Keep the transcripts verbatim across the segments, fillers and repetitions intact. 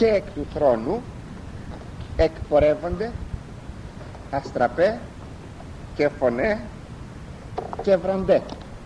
και εκ του θρόνου εκπορεύονται αστραπέ και φωνέ και βροντέ.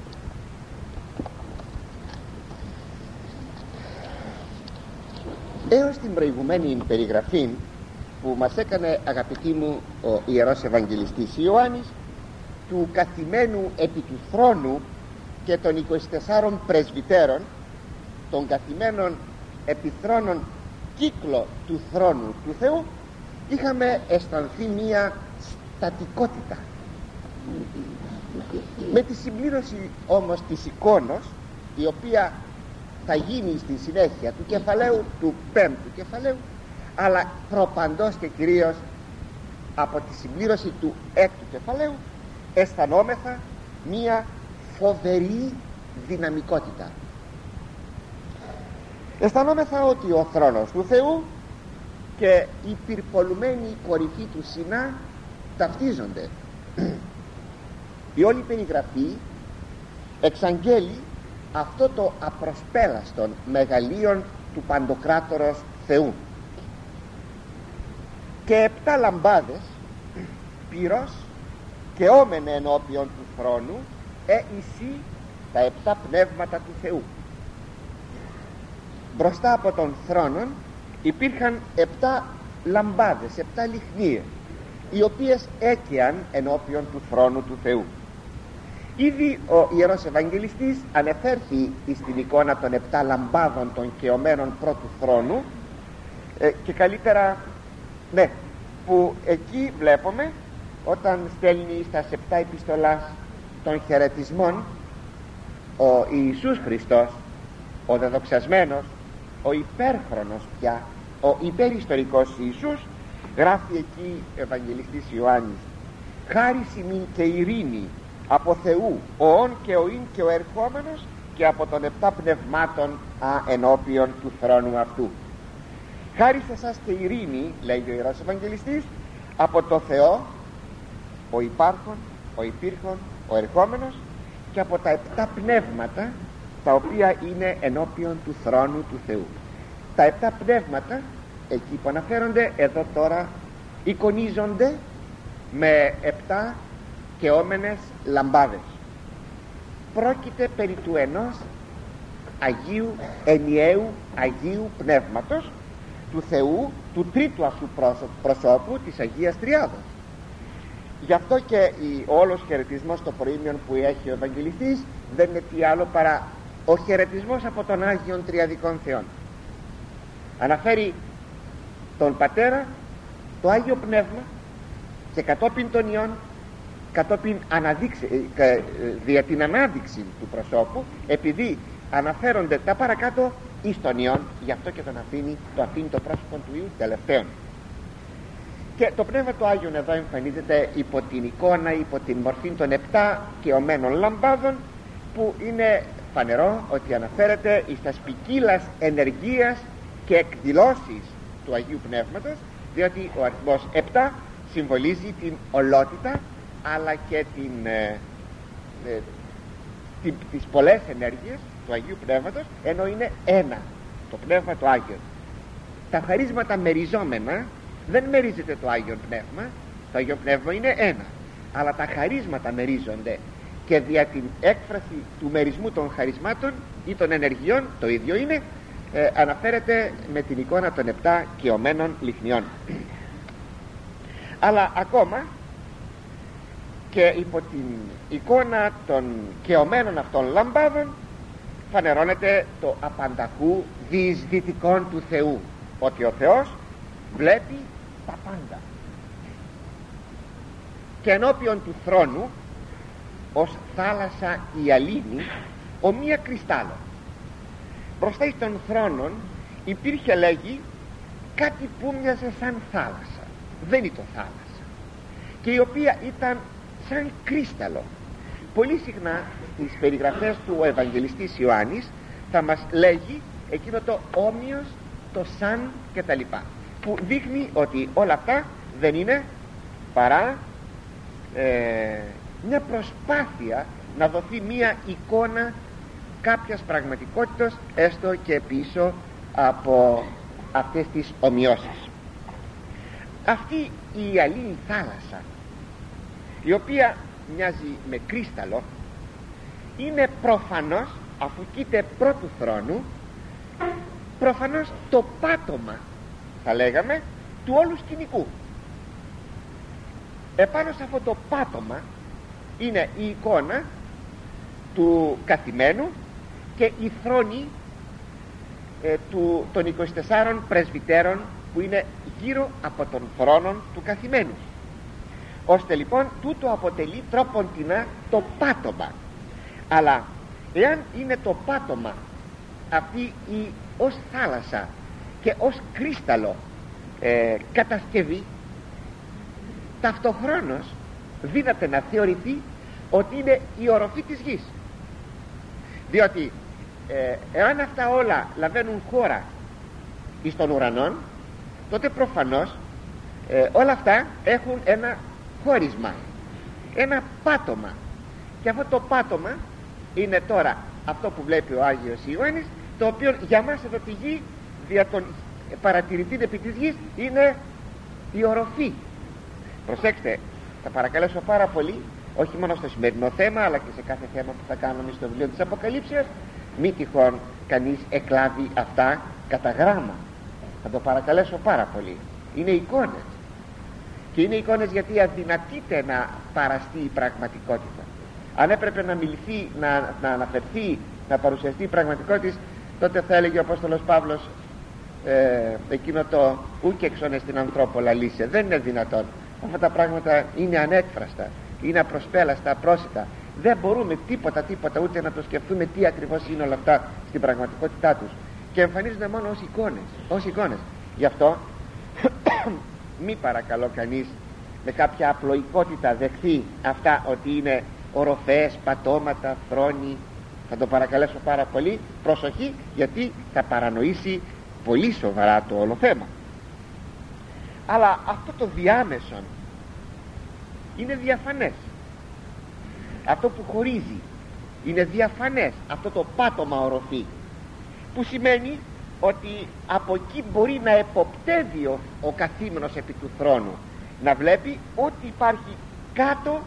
Έως την προηγουμένη περιγραφή που μας έκανε, αγαπητοί μου, ο Ιερός Ευαγγελιστής Ιωάννης του καθημένου επί του θρόνου και των είκοσι τεσσάρων πρεσβυτέρων, των καθημένων επί θρόνων κύκλο του θρόνου του Θεού, είχαμε αισθανθεί μία στατικότητα. Με τη συμπλήρωση όμως της εικόνος, η οποία θα γίνει στη συνέχεια του κεφαλαίου, του πέμπτου κεφαλαίου, αλλά προπαντός και κυρίως από τη συμπλήρωση του έκτου κεφαλαίου, αισθανόμεθα μία φοβερή δυναμικότητα. Αισθανόμεθα ότι ο θρόνος του Θεού και η πυρπολουμένη κορυφή του Σινά ταυτίζονται. Η όλη περιγραφή εξαγγέλει αυτό το απροσπέλαστον μεγαλείον του Παντοκράτορος Θεού. Και επτά λαμπάδες πυρός και όμενε ενώπιον του θρόνου ε εισί τα επτά πνεύματα του Θεού. Μπροστά από τον θρόνον υπήρχαν επτά λαμπάδες, επτά λιχνίες, οι οποίες έκαιαν ενώπιον του θρόνου του Θεού. Ήδη ο Ιερός Ευαγγελιστής ανεφέρθη στην εικόνα των επτά λαμπάδων των κεωμένων πρώτου θρόνου, ε, και καλύτερα, ναι, που εκεί βλέπουμε όταν στέλνει στα επτά επιστολάς των χαιρετισμών ο Ιησούς Χριστός, ο δεδοξασμένος, ο υπέρχρονος πια, ο υπεριστορικός Ιησούς, γράφει εκεί ο Ευαγγελιστής Ιωάννης: χάρις ημίν και ειρήνη από Θεού ο ον και ο ίν και ο ερχόμενος και από των επτά πνευμάτων α, ενώπιον του θρόνου αυτού. Χάρις εσάς και ειρήνη, λέει ο Ιερός Ευαγγελιστής, από το Θεό ο υπάρχον, ο υπήρχον, ο ερχόμενος, και από τα επτά πνεύματα τα οποία είναι ενώπιον του θρόνου του Θεού. Τα επτά πνεύματα εκεί που αναφέρονται εδώ τώρα εικονίζονται με επτά κεόμενες λαμπάδες. Πρόκειται περί του ενός Αγίου, ενιαίου Αγίου Πνεύματος του Θεού, του τρίτου αυτού προσώπου της Αγίας Τριάδος. Γι' αυτό και η, ο όλος χαιρετισμός στο προήμιον που έχει ο Ευαγγελιστής δεν είναι τι άλλο παρά ο χαιρετισμός από τον Άγιον Τριαδικών Θεών. Αναφέρει τον Πατέρα, το Άγιο Πνεύμα, και κατόπιν τον Υιόν, κατόπιν αναδείξη, ε, δια την ανάδειξη του προσώπου, επειδή αναφέρονται τα παρακάτω εις τον Υιόν, γι' αυτό και τον αφήνει, το αφήνει το πρόσωπο του Υιού τελευταίον. Και το Πνεύμα του Άγιον εδώ εμφανίζεται υπό την εικόνα, υπό την μορφή των επτά κεωμένων λαμπάδων, που είναι φανερό ότι αναφέρεται εις τας ποικίλας ενεργείας και εκδηλώσεις του Αγίου Πνεύματος, διότι ο αριθμός επτά συμβολίζει την ολότητα, αλλά και την, ε, ε, την, τις πολλές ενέργειες του Αγίου Πνεύματος, ενώ είναι ένα το Πνεύμα του Άγιον. Τα χαρίσματα μεριζόμενα δεν μερίζεται το Άγιο Πνεύμα, το Άγιο Πνεύμα είναι ένα, αλλά τα χαρίσματα μερίζονται, και δια την έκφραση του μερισμού των χαρισμάτων ή των ενεργειών, το ίδιο είναι, ε, αναφέρεται με την εικόνα των επτά κεωμένων λιχνιών. Αλλά ακόμα και υπό την εικόνα των κεωμένων αυτών λαμπάδων φανερώνεται το απανταχού διεισδυτικόν του Θεού, ότι ο Θεός βλέπει τα πάντα. Και ενώπιον του θρόνου ως θάλασσα η αλήνη ομοία κρυστάλλων. Μπροστά στον θρόνον υπήρχε, λέγει, κάτι που μοιάζε σαν θάλασσα, δεν ήταν θάλασσα, και η οποία ήταν σαν κρύσταλλο. Πολύ συχνά στις περιγραφές του ο Ευαγγελιστής Ιωάννης θα μας λέγει εκείνο το όμοιος, το σαν και τα λοιπά, που δείχνει ότι όλα αυτά δεν είναι παρά ε, μια προσπάθεια να δοθεί μια εικόνα κάποιας πραγματικότητας, έστω και πίσω από αυτές τις ομοιώσεις. Αυτή η αλή θάλασσα, η οποία μοιάζει με κρίσταλο, είναι προφανώς, αφού κοίται πρώτου θρόνου, προφανώς το πάτωμα, θα λέγαμε, του όλου σκηνικού. Επάνω σε αυτό το πάτωμα είναι η εικόνα του καθημένου και η θρόνη ε, του, των είκοσι τεσσάρων πρεσβυτέρων που είναι γύρω από τον θρόνο του καθημένου, ώστε λοιπόν τούτο αποτελεί τρόποντινά το πάτωμα. Αλλά εάν είναι το πάτωμα αυτή η ως θάλασσα και ως κρίσταλο ε, κατασκευή, ταυτοχρόνως δύναται να θεωρηθεί ότι είναι η οροφή της γης, διότι ε, εάν αυτά όλα λαβαίνουν χώρα εις των ουρανών, τότε προφανώς ε, όλα αυτά έχουν ένα χώρισμα, ένα πάτωμα, και αυτό το πάτωμα είναι τώρα αυτό που βλέπει ο Άγιος Ιωάννης, το οποίο για μας εδώ τη γη, δια τον παρατηρητή επί της γης, είναι η οροφή. Προσέξτε, θα παρακαλέσω πάρα πολύ, όχι μόνο στο σημερινό θέμα, αλλά και σε κάθε θέμα που θα κάνουμε στο βιβλίο της Αποκαλύψεως, μη τυχόν κανείς εκλάβει αυτά κατά γράμμα. Θα το παρακαλέσω πάρα πολύ. Είναι εικόνες, και είναι εικόνες γιατί αδυνατείται να παραστεί η πραγματικότητα. Αν έπρεπε να μιληθεί, να, να αναφερθεί, να παρουσιαστεί η πραγματικότητα, τότε θα έλεγε ο Απόστολος Παύλος ε, εκείνο το ούκ εξώνε στην ανθρώπο λαλήσε. Δεν είναι δυνατόν. Αυτά τα πράγματα είναι ανέκφραστα, είναι απροσπέλαστα, απρόσιτα. Δεν μπορούμε τίποτα τίποτα ούτε να το σκεφτούμε τι ακριβώς είναι όλα αυτά στην πραγματικότητά τους, και εμφανίζονται μόνο ως εικόνες, ως εικόνες. Γι' αυτό μη παρακαλώ κανείς με κάποια απλοϊκότητα δεχθεί αυτά ότι είναι οροφές, πατώματα, θρόνοι. Θα το παρακαλέσω πάρα πολύ, προσοχή, γιατί θα παρανοήσει πολύ σοβαρά το όλο θέμα. Αλλά αυτό το διάμεσον είναι διαφανές. Αυτό που χωρίζει είναι διαφανές, αυτό το πάτωμα οροφή, που σημαίνει ότι από εκεί μπορεί να εποπτεύει ο, ο καθήμενος επί του θρόνου, να βλέπει ότι υπάρχει κάτω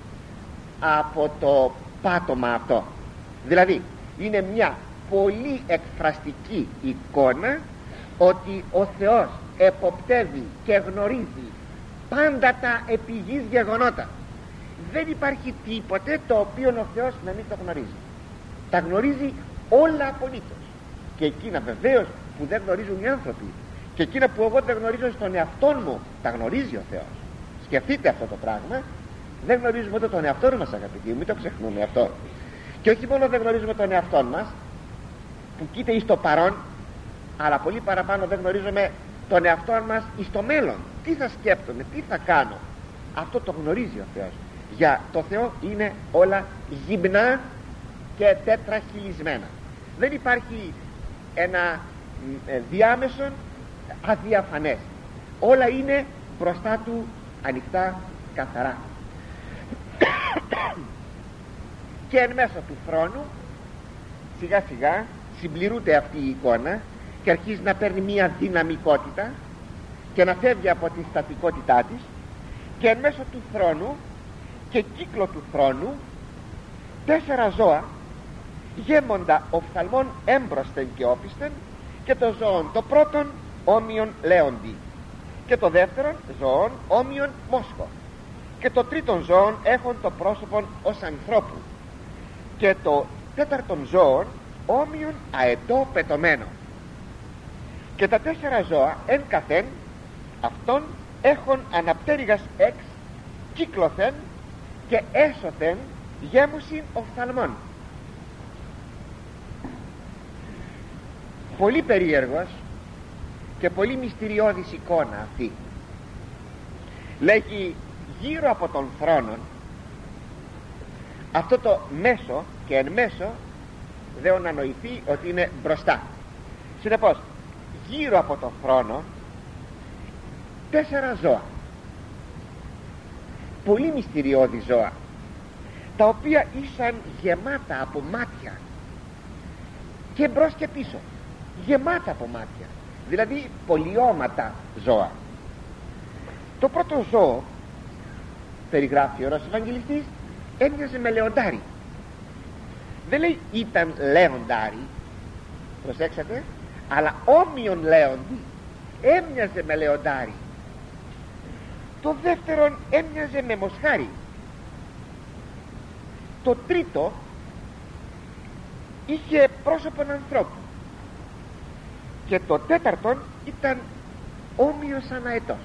από το πάτωμα αυτό. Δηλαδή είναι μια πολύ εκφραστική εικόνα ότι ο Θεός εποπτεύει και γνωρίζει πάντα τα επί γης γεγονότα. Δεν υπάρχει τίποτε το οποίο ο Θεός να μην το γνωρίζει. Τα γνωρίζει όλα απολύτως, και εκείνα βεβαίως που δεν γνωρίζουν οι άνθρωποι, και εκείνα που εγώ δεν γνωρίζω στον εαυτό μου, τα γνωρίζει ο Θεός. Σκεφτείτε αυτό το πράγμα. Δεν γνωρίζουμε ούτε τον εαυτό μας, αγαπητοί μου, μην το ξεχνούμε αυτό. Και όχι μόνο δεν γνωρίζουμε τον εαυτό μας που κοίται εις το παρόν, αλλά πολύ παραπάνω δεν γνωρίζουμε τον εαυτό μας εις το μέλλον. Τι θα σκέπτομαι, τι θα κάνω. Αυτό το γνωρίζει ο Θεός. Για το Θεό είναι όλα γυμνά και τετραχυλισμένα. Δεν υπάρχει ένα ε, διάμεσον αδιαφανές. Όλα είναι μπροστά του ανοιχτά, καθαρά. Και εν μέσω του θρόνου σιγά σιγά συμπληρούνται αυτή η εικόνα και αρχίζει να παίρνει μια δυναμικότητα και να φεύγει από τη στατικότητά της, και εν μέσω του θρόνου και κύκλο του θρόνου τέσσερα ζώα γέμοντα οφθαλμών έμπροσθεν και όπισθεν, και το ζώον το πρώτον όμοιον λέοντι, και το δεύτερον ζώον όμοιον μόσχο, και το τρίτον ζώον έχουν το πρόσωπον ως ανθρώπου, και το τέταρτον ζώον όμοιον αετό πετωμένο, και τα τέσσερα ζώα εν καθέν αυτόν έχουν αναπτέρυγας εξ κύκλωθεν και έσωθεν γέμουσιν οφθαλμών. Πολύ περίεργος και πολύ μυστηριώδης εικόνα αυτή. Λέγει γύρω από τον θρόνο αυτό το μέσο, και εν μέσο δεν να νοηθεί ότι είναι μπροστά. Συνεπώς γύρω από τον θρόνο τέσσερα ζώα, πολύ μυστηριώδη ζώα, τα οποία ήσαν γεμάτα από μάτια, και μπρος και πίσω, γεμάτα από μάτια, δηλαδή πολιώματα ζώα. Το πρώτο ζώο, περιγράφει ο Ιερός Ευαγγελιστής, έμοιαζε με λεοντάρι. Δεν λέει ήταν λέοντάρι, προσέξατε, αλλά όμοιον λέοντι, έμοιαζε με λεοντάρι. Το δεύτερον έμοιαζε με μοσχάρι. Το τρίτο είχε πρόσωπο ανθρώπου. Και το τέταρτον ήταν όμοιος σαν αετός.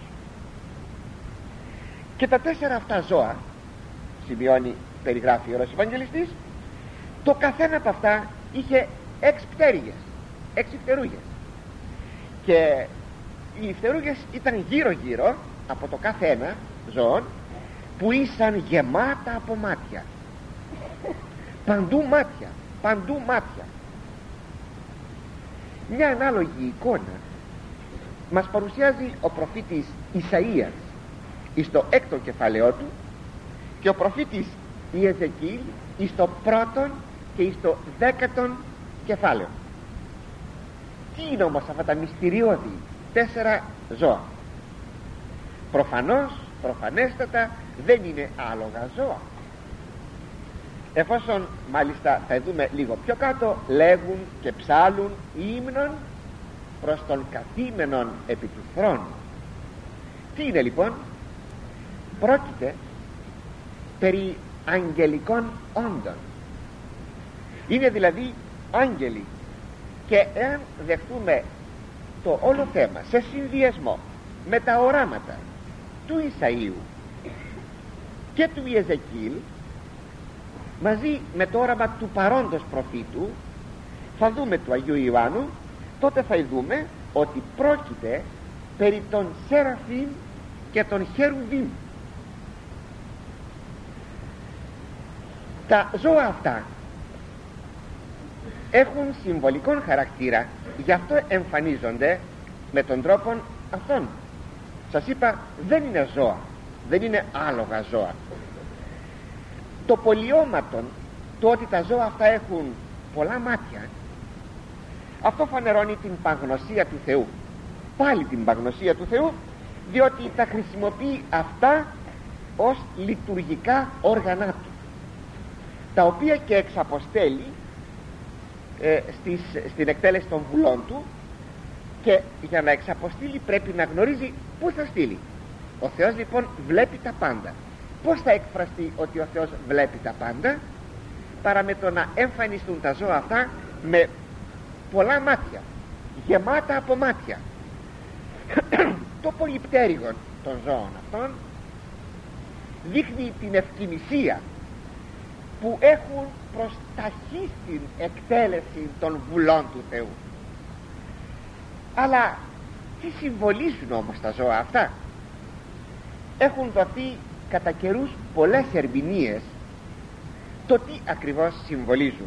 Και τα τέσσερα αυτά ζώα, σημειώνει, περιγράφει ο Ιερός Ευαγγελιστής, το καθένα από αυτά είχε έξι πτέρυγες, έξι φτερούγες. Και οι φτερούγες ήταν γύρω γύρω από το κάθε ένα ζώο, που ήσαν γεμάτα από μάτια. Παντού μάτια, παντού μάτια. Μια ανάλογη εικόνα μας παρουσιάζει ο προφήτης Ισαΐας εις το έκτο κεφάλαιό του, και ο προφήτης Ιεζεκίλ εις το πρώτον και εις το δέκατον κεφάλαιο. Τι είναι όμως αυτά τα μυστηριώδη τέσσερα ζώα? Προφανώς, προφανέστατα δεν είναι άλογα ζώα, εφόσον μάλιστα θα δούμε λίγο πιο κάτω, λέγουν και ψάλουν ύμνον προς τον καθήμενον επί του θρόνου. Τι είναι λοιπόν? Πρόκειται περί αγγελικών όντων. Είναι δηλαδή άγγελοι. Και εάν δεχτούμε το όλο θέμα σε συνδυασμό με τα οράματα του Ισαΐου και του Ιεζεκίλ, μαζί με το όραμα του παρόντος προφήτου, θα δούμε του Αγίου Ιωάννου, τότε θα δούμε ότι πρόκειται περί των Σεραφείμ και των Χερουβίμ. Τα ζώα αυτά έχουν συμβολικόν χαρακτήρα, γι' αυτό εμφανίζονται με τον τρόπο αυτόν. Σας είπα, δεν είναι ζώα, δεν είναι άλογα ζώα. Το πολιώματον, το ότι τα ζώα αυτά έχουν πολλά μάτια, αυτό φανερώνει την παγνωσία του Θεού. Πάλι την παγνωσία του Θεού, διότι τα χρησιμοποιεί αυτά ως λειτουργικά όργανα του, τα οποία και εξαποστέλει ε, στις, στην εκτέλεση των βουλών του, και για να εξαποστείλει πρέπει να γνωρίζει πού θα στείλει. Ο Θεός λοιπόν βλέπει τα πάντα. Πώς θα εκφραστεί ότι ο Θεός βλέπει τα πάντα? Παρά με το να εμφανιστούν τα ζώα αυτά με πολλά μάτια, γεμάτα από μάτια. Το πολυπτέρυγον των ζώων αυτών δείχνει την ευκοιμησία που έχουν προς ταχύ στην εκτέλεση των βουλών του Θεού. Αλλά τι συμβολίζουν όμως τα ζώα αυτά? Έχουν δοθεί κατά καιρούς πολλές ερμηνείες το τι ακριβώς συμβολίζουν.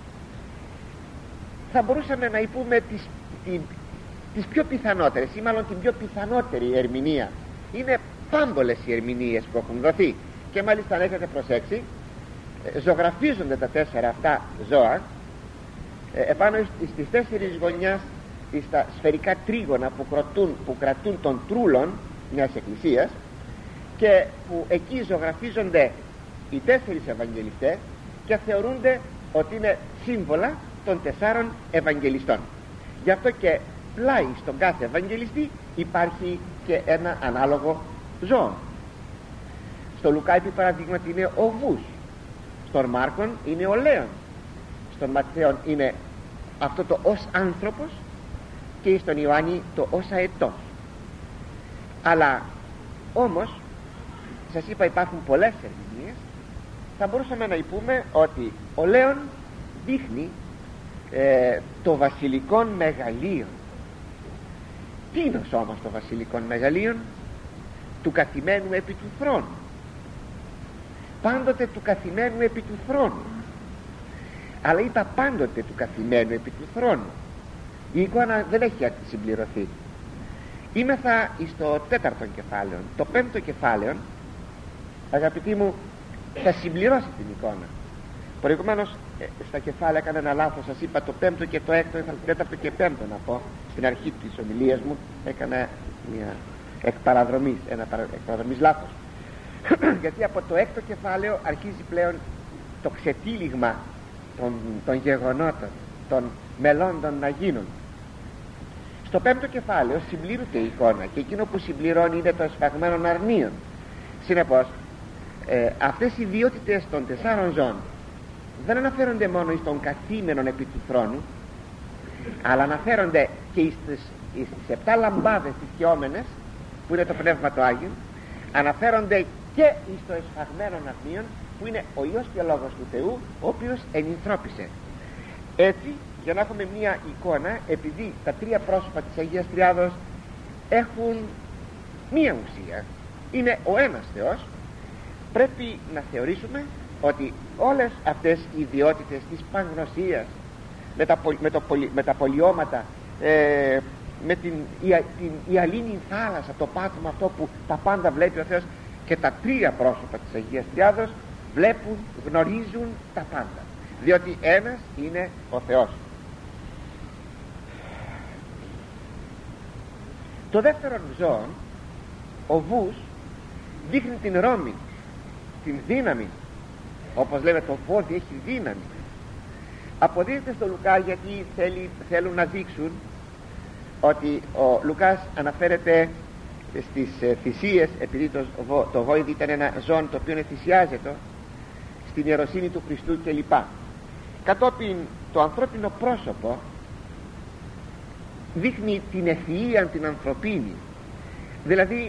Θα μπορούσαμε να πούμε τις, τις, τις πιο πιθανότερες, ή μάλλον την πιο πιθανότερη ερμηνεία. Είναι πάμπολες οι ερμηνείες που έχουν δοθεί, και μάλιστα αν έχετε προσέξει, ζωγραφίζονται τα τέσσερα αυτά ζώα επάνω στις τέσσερις γωνιάς, στα σφαιρικά τρίγωνα που κρατούν, που κρατούν τον τρούλον μιας εκκλησίας, και που εκεί ζωγραφίζονται οι τέσσερις Ευαγγελιστές και θεωρούνται ότι είναι σύμβολα των τεσσάρων Ευαγγελιστών. Γι' αυτό και πλάι στον κάθε Ευαγγελιστή υπάρχει και ένα ανάλογο ζώο. Στο Λουκά επί παραδείγματι είναι ο βούς, στον Μάρκον είναι ο λέων, στον Ματθαίον είναι αυτό το ως άνθρωπος, και στον Ιωάννη το ως αετός. Αλλά όμως σας είπα υπάρχουν πολλές ερμηνείες. Θα μπορούσαμε να πούμε ότι ο λέων δείχνει ε, το βασιλικόν μεγαλείον. Τι είναι όμως το βασιλικόν μεγαλείον? Του καθημένου επί του θρόνου, πάντοτε του καθημένου επί του θρόνου. Αλλά είπα πάντοτε του καθημένου επί του θρόνου. Η εικόνα δεν έχει συμπληρωθεί. Είμεθα στο τέταρτο κεφάλαιο. Το πέμπτο κεφάλαιο, αγαπητοί μου, θα συμπληρώσει την εικόνα. Προηγουμένως ε, στα κεφάλαια έκανα ένα λάθος. Σας είπα το πέμπτο και το έκτο, το τέταρτο και πέμπτο να πω. Στην αρχή της ομιλίας μου έκανα μια εκπαραδρομής, ένα εκπαραδρομής λάθος. Γιατί από το έκτο κεφάλαιο αρχίζει πλέον το ξετύλιγμα των, των γεγονότων, των μελώντων να γίνουν. Στο πέμπτο κεφάλαιο συμπλήρωται η εικόνα και εκείνο που συμπληρώνει είναι το εσφαγμένο αρνίων. Συνεπώς ε, αυτές οι ιδιότητες των τεσσάρων ζώων δεν αναφέρονται μόνο στον καθήμενον επί του θρόνου, αλλά αναφέρονται και στις, στις επτά λαμπάδες τις χειόμενες, που είναι το Πνεύμα το Άγιο, αναφέρονται και στο εσφαγμένο αρνίων, που είναι ο Υιός και ο Λόγος του Θεού, ο οποίος ενυνθρώπισε. Έτσι, για να έχουμε μία εικόνα, επειδή τα τρία πρόσωπα της Αγίας Τριάδος έχουν μία ουσία, είναι ο ένας Θεός, πρέπει να θεωρήσουμε ότι όλες αυτές οι ιδιότητες της παγνωσίας, με τα, με το, με τα πολιώματα, ε, με την, η, την ιαλίνη θάλασσα, το πάτωμα αυτό που τα πάντα βλέπει ο Θεός, και τα τρία πρόσωπα της Αγίας Τριάδος βλέπουν, γνωρίζουν τα πάντα, διότι ένας είναι ο Θεός. Το δεύτερο ζώο, ο βούς, δείχνει την ρόμη, την δύναμη. Όπως λέμε, το βόδι έχει δύναμη. Αποδίδεται στο Λουκά, γιατί θέλει, θέλουν να δείξουν ότι ο Λουκάς αναφέρεται στις ε, θυσίες, επειδή το, το βόηδι ήταν ένα ζώο το οποίο θυσιάζεται, στην ιεροσύνη του Χριστού κλπ. Κατόπιν το ανθρώπινο πρόσωπο δείχνει την ευφυΐα την ανθρωπίνη, δηλαδή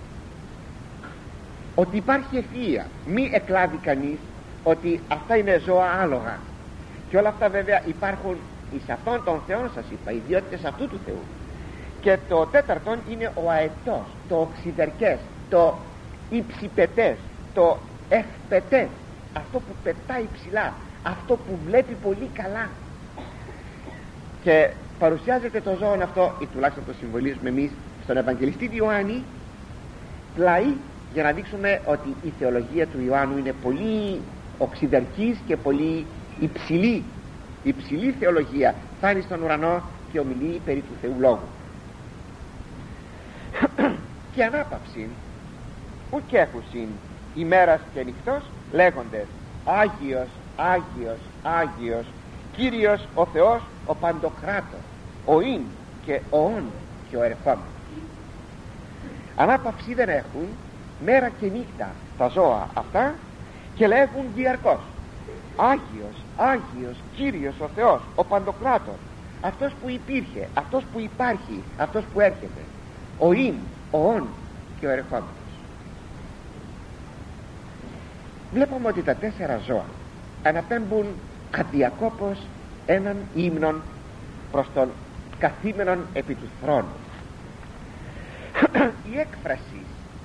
ότι υπάρχει ευφυΐα, μη εκλάβει κανείς ότι αυτά είναι ζώα άλογα, και όλα αυτά βέβαια υπάρχουν εις αυτόν τον Θεό, σας είπα, ιδιότητες αυτού του Θεού. Και το τέταρτον είναι ο αετός, το οξυδερκές, το υψηπετές, το ευπετές, αυτό που πετάει ψηλά, αυτό που βλέπει πολύ καλά. Και παρουσιάζεται το ζώο αυτό, ή τουλάχιστον το συμβολίζουμε εμείς στον Ευαγγελιστή Ιωάννη, πλαί, για να δείξουμε ότι η θεολογία του Ιωάννου είναι πολύ οξυδερκής και πολύ υψηλή. Υψηλή θεολογία, φτάνει στον ουρανό και ομιλεί περί του Θεού Λόγου. Και ανάπαυση ουκ έχουσιν ημέρας και νυχτός, λέγοντες Άγιος, Άγιος, Άγιος, Κύριος ο Θεός ο Παντοκράτος, ο Ιν και ο Ον και ο ερχόμενος. Ανάπαυση δεν έχουν μέρα και νύχτα τα ζώα αυτά, και λέγουν διαρκώς Άγιος, Άγιος, Κύριος ο Θεός ο Παντοκράτος, αυτός που υπήρχε, αυτός που υπάρχει, αυτός που έρχεται, ο Ιν, ο Ον και ο ερχόμενος. Βλέπουμε ότι τα τέσσερα ζώα αναπέμπουν αδιακόπως έναν ύμνον προς τον καθήμενον επί του θρόνου. Η έκφραση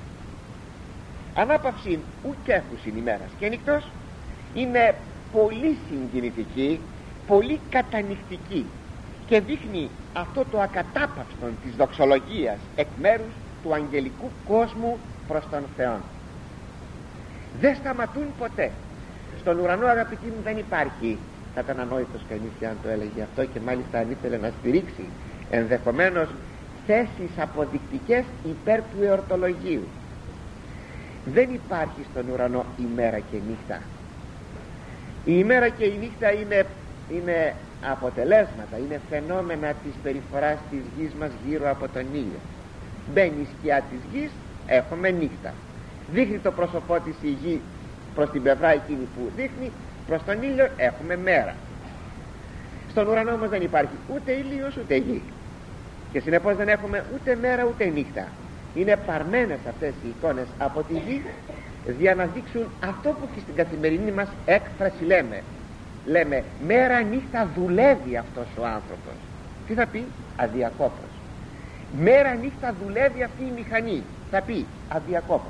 ανάπαυση ουκ έχουσιν ημέρας και νύκτος είναι πολύ συγκινητική, πολύ κατανυκτική, και δείχνει αυτό το ακατάπαυστον της δοξολογίας εκ μέρους του αγγελικού κόσμου προς τον Θεό. Δεν σταματούν ποτέ. Στον ουρανό, αγαπητοί μου, δεν υπάρχει, θα ήταν ανόητος κανείς και αν το έλεγε αυτό, και μάλιστα αν ήθελε να στηρίξει ενδεχομένως θέσεις αποδεικτικές υπέρ του εορτολογίου. Δεν υπάρχει στον ουρανό ημέρα και νύχτα. Η ημέρα και η νύχτα είναι, είναι αποτελέσματα, είναι φαινόμενα της περιφοράς της γης μας γύρω από τον ήλιο. Μπαίνει η σκιά της γης, έχουμε νύχτα. Δείχνει το πρόσωπό της η γη προς την πλευρά εκείνη που δείχνει, προς τον ήλιο έχουμε μέρα. Στον ουρανό όμως δεν υπάρχει ούτε ήλιος ούτε γη, και συνεπώς δεν έχουμε ούτε μέρα ούτε νύχτα. Είναι παρμένες αυτές οι εικόνες από τη γη για να δείξουν αυτό που και στην καθημερινή μας έκφραση λέμε. Λέμε μέρα νύχτα δουλεύει αυτός ο άνθρωπος. Τι θα πει? Αδιακόπως. Μέρα νύχτα δουλεύει αυτή η μηχανή. Θα πει αδιακόπως.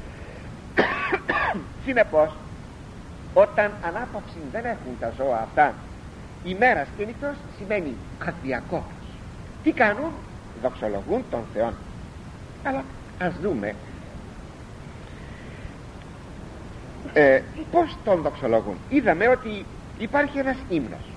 Συνεπώς, όταν ανάπαυση δεν έχουν τα ζώα αυτά, ημέρας και νύχτος σημαίνει αδιακόπως. Τι κάνουν? Δοξολογούν τον Θεό. Αλλά ας δούμε. ε, πως τον δοξολογούν? Είδαμε ότι υπάρχει ένας ύμνος.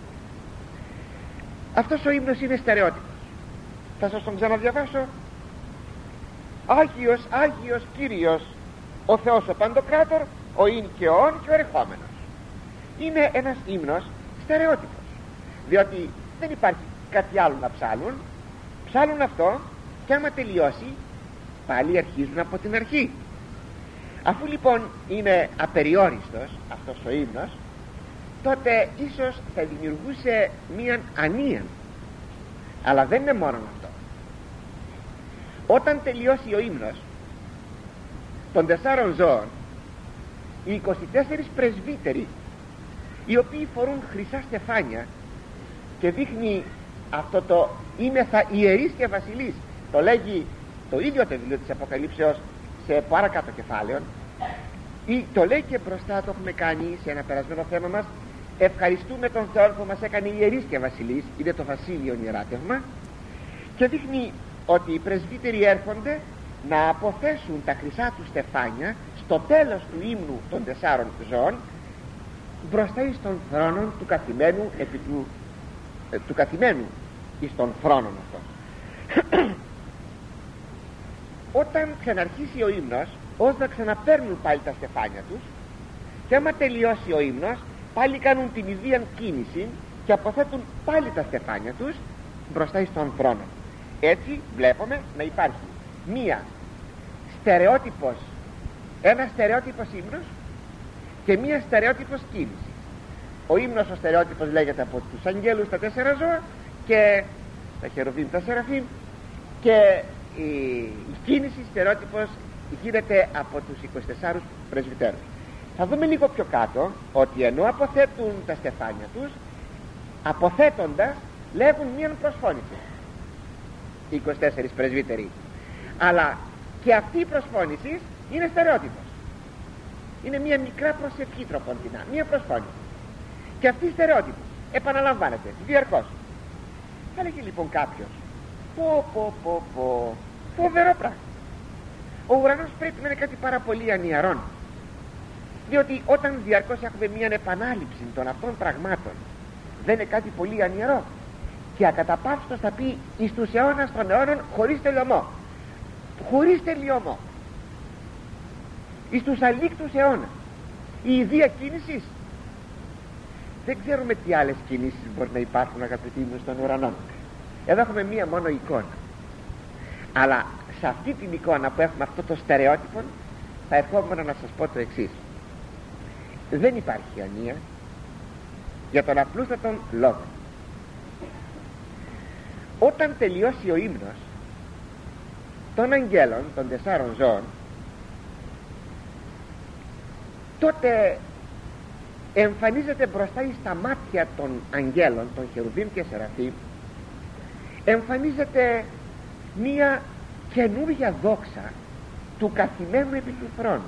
Αυτός ο ύμνος είναι στερεότυπος. Θα σας τον ξαναδιαβάσω. Άγιος, Άγιος Κύριος, ο Θεός ο Παντοκράτορ, ο ειν και ο ον και ο ερχόμενος. Είναι ένας ύμνος στερεότυπος, διότι δεν υπάρχει κάτι άλλο να ψάλουν. Ψάλουν αυτό και άμα τελειώσει πάλι αρχίζουν από την αρχή. Αφού λοιπόν είναι απεριόριστος αυτός ο ύμνος, τότε ίσως θα δημιουργούσε μία ανία. Αλλά δεν είναι μόνο αυτό. Όταν τελειώσει ο ύμνος των τεσσάρων ζώων, οι είκοσι τέσσερις πρεσβύτεροι, οι οποίοι φορούν χρυσά στεφάνια, και δείχνει αυτό το «Είμεθα ιερείς και βασιλείς», το λέγει το ίδιο το βιβλίο της Αποκαλύψεως σε παρακάτω κεφάλαιο, ή το λέει και μπροστά, το έχουμε κάνει σε ένα περασμένο θέμα μας, ευχαριστούμε τον Θεό που μας έκανε ιερείς και βασιλείς, είναι το βασίλειο ιεράτευμα, και δείχνει ότι οι πρεσβύτεροι έρχονται να αποθέσουν τα χρυσά του στεφάνια στο τέλος του ύμνου των τεσσάρων ζώων, μπροστά εις των θρόνων του καθημένου επί του, ε, του καθημένου εις των θρόνων αυτών. Όταν ξαναρχίσει ο ύμνος, ως να ξαναπαίρνουν πάλι τα στεφάνια τους, και άμα τελειώσει ο ύμνος πάλι κάνουν την ίδια κίνηση και αποθέτουν πάλι τα στεφάνια τους μπροστά εις των θρόνων. Έτσι βλέπουμε να υπάρχει μία στερεότυπος, ένα στερεότυπος ύμνος και μία στερεότυπος κίνηση. Ο ύμνος ο στερεότυπος λέγεται από τους αγγέλους τα τέσσερα ζώα και τα χερουβίμ τα σεραφείμ, και η, η κίνηση στερεότυπος γίνεται από τους είκοσι τέσσερις πρεσβυτέρους. Θα δούμε λίγο πιο κάτω ότι ενώ αποθέτουν τα στεφάνια τους, αποθέτοντας λέγουν μία προσφώνηση οι είκοσι τέσσερις πρεσβύτεροι, αλλά και αυτή η προσφώνηση είναι στερεότυπος. Είναι μία μικρά προσευχή τροποντινά, μία προσφώνηση, και αυτή η στερεότυπος επαναλαμβάνεται διαρκώς. Θα λέγει λοιπόν κάποιος, πω πω πω πω, φοβερό πράγμα, ο ουρανός πρέπει να είναι κάτι πάρα πολύ ανιαρών, διότι όταν διαρκώς έχουμε μία επανάληψη των αυτών πραγμάτων, δεν είναι κάτι πολύ ανιαρό, και ακαταπαύστος θα πει εις τους αιώνας των αιώνων χωρίς τελειωμό, χωρίς τελειωμό, εις τους αλήκτους αιώνας. Η ιδία κίνησης, δεν ξέρουμε τι άλλες κινήσεις μπορεί να υπάρχουν, αγαπητοί μου, στον ουρανό. Εδώ έχουμε μία μόνο εικόνα, αλλά σε αυτή την εικόνα που έχουμε αυτό το στερεότυπο, θα ερχόμουν να σας πω το εξής. Δεν υπάρχει ανία, για τον απλούστατον λόγο. Όταν τελειώσει ο ύμνος των αγγέλων των τεσσάρων ζώων, τότε εμφανίζεται μπροστά στα μάτια των αγγέλων, των χερουβίμ και σεραφείμ, εμφανίζεται μία καινούργια δόξα του καθημένου επί του θρόνου.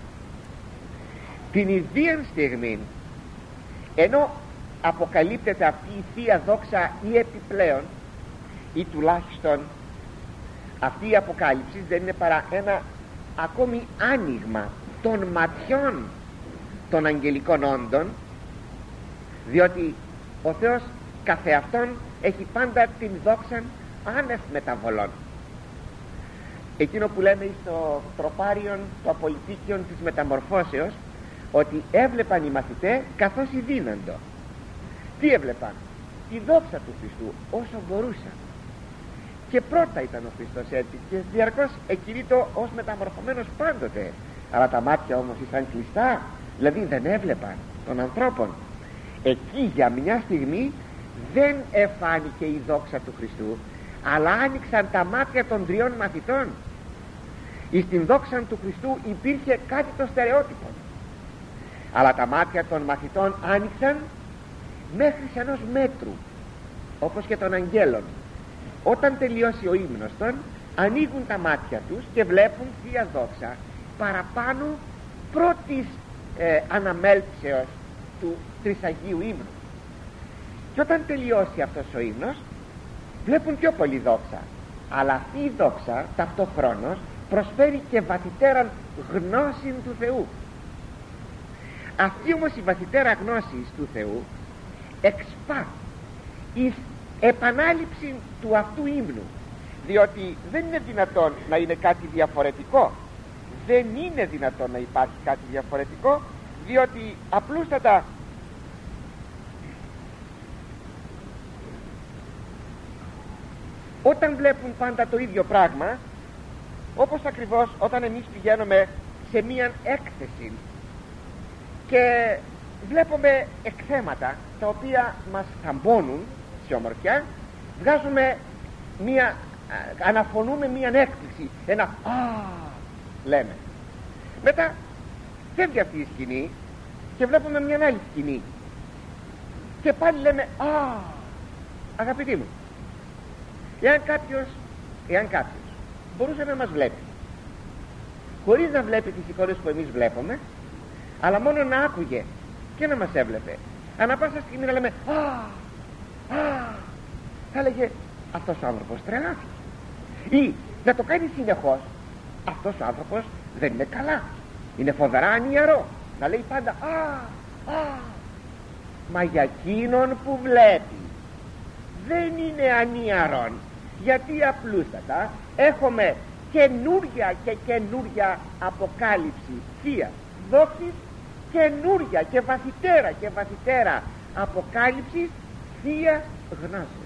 Την ιδίαν στιγμή, ενώ αποκαλύπτεται αυτή η θεία δόξα ή επιπλέον, ή τουλάχιστον αυτή η αποκάλυψη δεν είναι παρά ένα ακόμη άνοιγμα των ματιών των αγγελικών όντων, διότι ο Θεός καθεαυτόν έχει πάντα την δόξα άνευ μεταβολών. Εκείνο που λέμε στο τροπάριον, το απολυτίκιον της μεταμορφώσεως, ότι έβλεπαν οι μαθητές καθώς ειδύναντο. Τι έβλεπαν? Τη δόξα του Χριστού όσο μπορούσαν, και πρώτα ήταν ο Χριστός έτσι, και διαρκώς εκηρύττω ως μεταμορφωμένος πάντοτε, αλλά τα μάτια όμως ήσαν κλειστά, δηλαδή δεν έβλεπαν των ανθρώπων. Εκεί για μια στιγμή δεν εφάνηκε η δόξα του Χριστού, αλλά άνοιξαν τα μάτια των τριών μαθητών. Εις την δόξα του Χριστού υπήρχε κάτι το στερεότυπο, αλλά τα μάτια των μαθητών άνοιξαν μέχρι σε ενός μέτρου, όπως και των αγγέλων. Όταν τελειώσει ο ύμνος των, ανοίγουν τα μάτια τους και βλέπουν θεία δόξα παραπάνω πρώτης ε, αναμέλξεως του τρισαγίου ύμνου. Και όταν τελειώσει αυτός ο ύμνος, βλέπουν πιο πολύ δόξα, αλλά αυτή η δόξα ταυτοχρόνως προσφέρει και βαθυτέραν γνώση του Θεού. Αυτή όμως η βαθυτέρα γνώση του Θεού εξπά εις επανάληψη του αυτού ύμνου, διότι δεν είναι δυνατόν να είναι κάτι διαφορετικό, δεν είναι δυνατόν να υπάρχει κάτι διαφορετικό, διότι απλούστατα όταν βλέπουν πάντα το ίδιο πράγμα, όπως ακριβώς όταν εμείς πηγαίνουμε σε μία έκθεση και βλέπουμε εκθέματα τα οποία μας θαμπώνουν σε ομορφιά, βγάζουμε μία, αναφωνούμε μία έκπληξη, ένα α λέμε. Μετά φεύγει αυτή η σκηνή και βλέπουμε μια άλλη σκηνή και πάλι λέμε α. Αγαπητοί μου, εάν κάποιος, εάν κάποιος μπορούσε να μας βλέπει χωρίς να βλέπει τις εικόνες που εμείς βλέπουμε, αλλά μόνο να άκουγε και να μας έβλεπε, ανά πάσα στιγμή να λέμε α, α, θα έλεγε αυτός ο άνθρωπος τρελάθηκε, ή να το κάνει συνεχώς, αυτός ο άνθρωπος δεν είναι καλά, είναι φοβερά ανιαρό, να λέει πάντα α, α. Μα για εκείνον που βλέπει δεν είναι ανιαρόν, γιατί απλούστατα έχουμε καινούρια και καινούρια αποκάλυψη θεία δόξης, καινούρια και βαθυτέρα και βαθυτέρα αποκάλυψη θεία γνώσεως.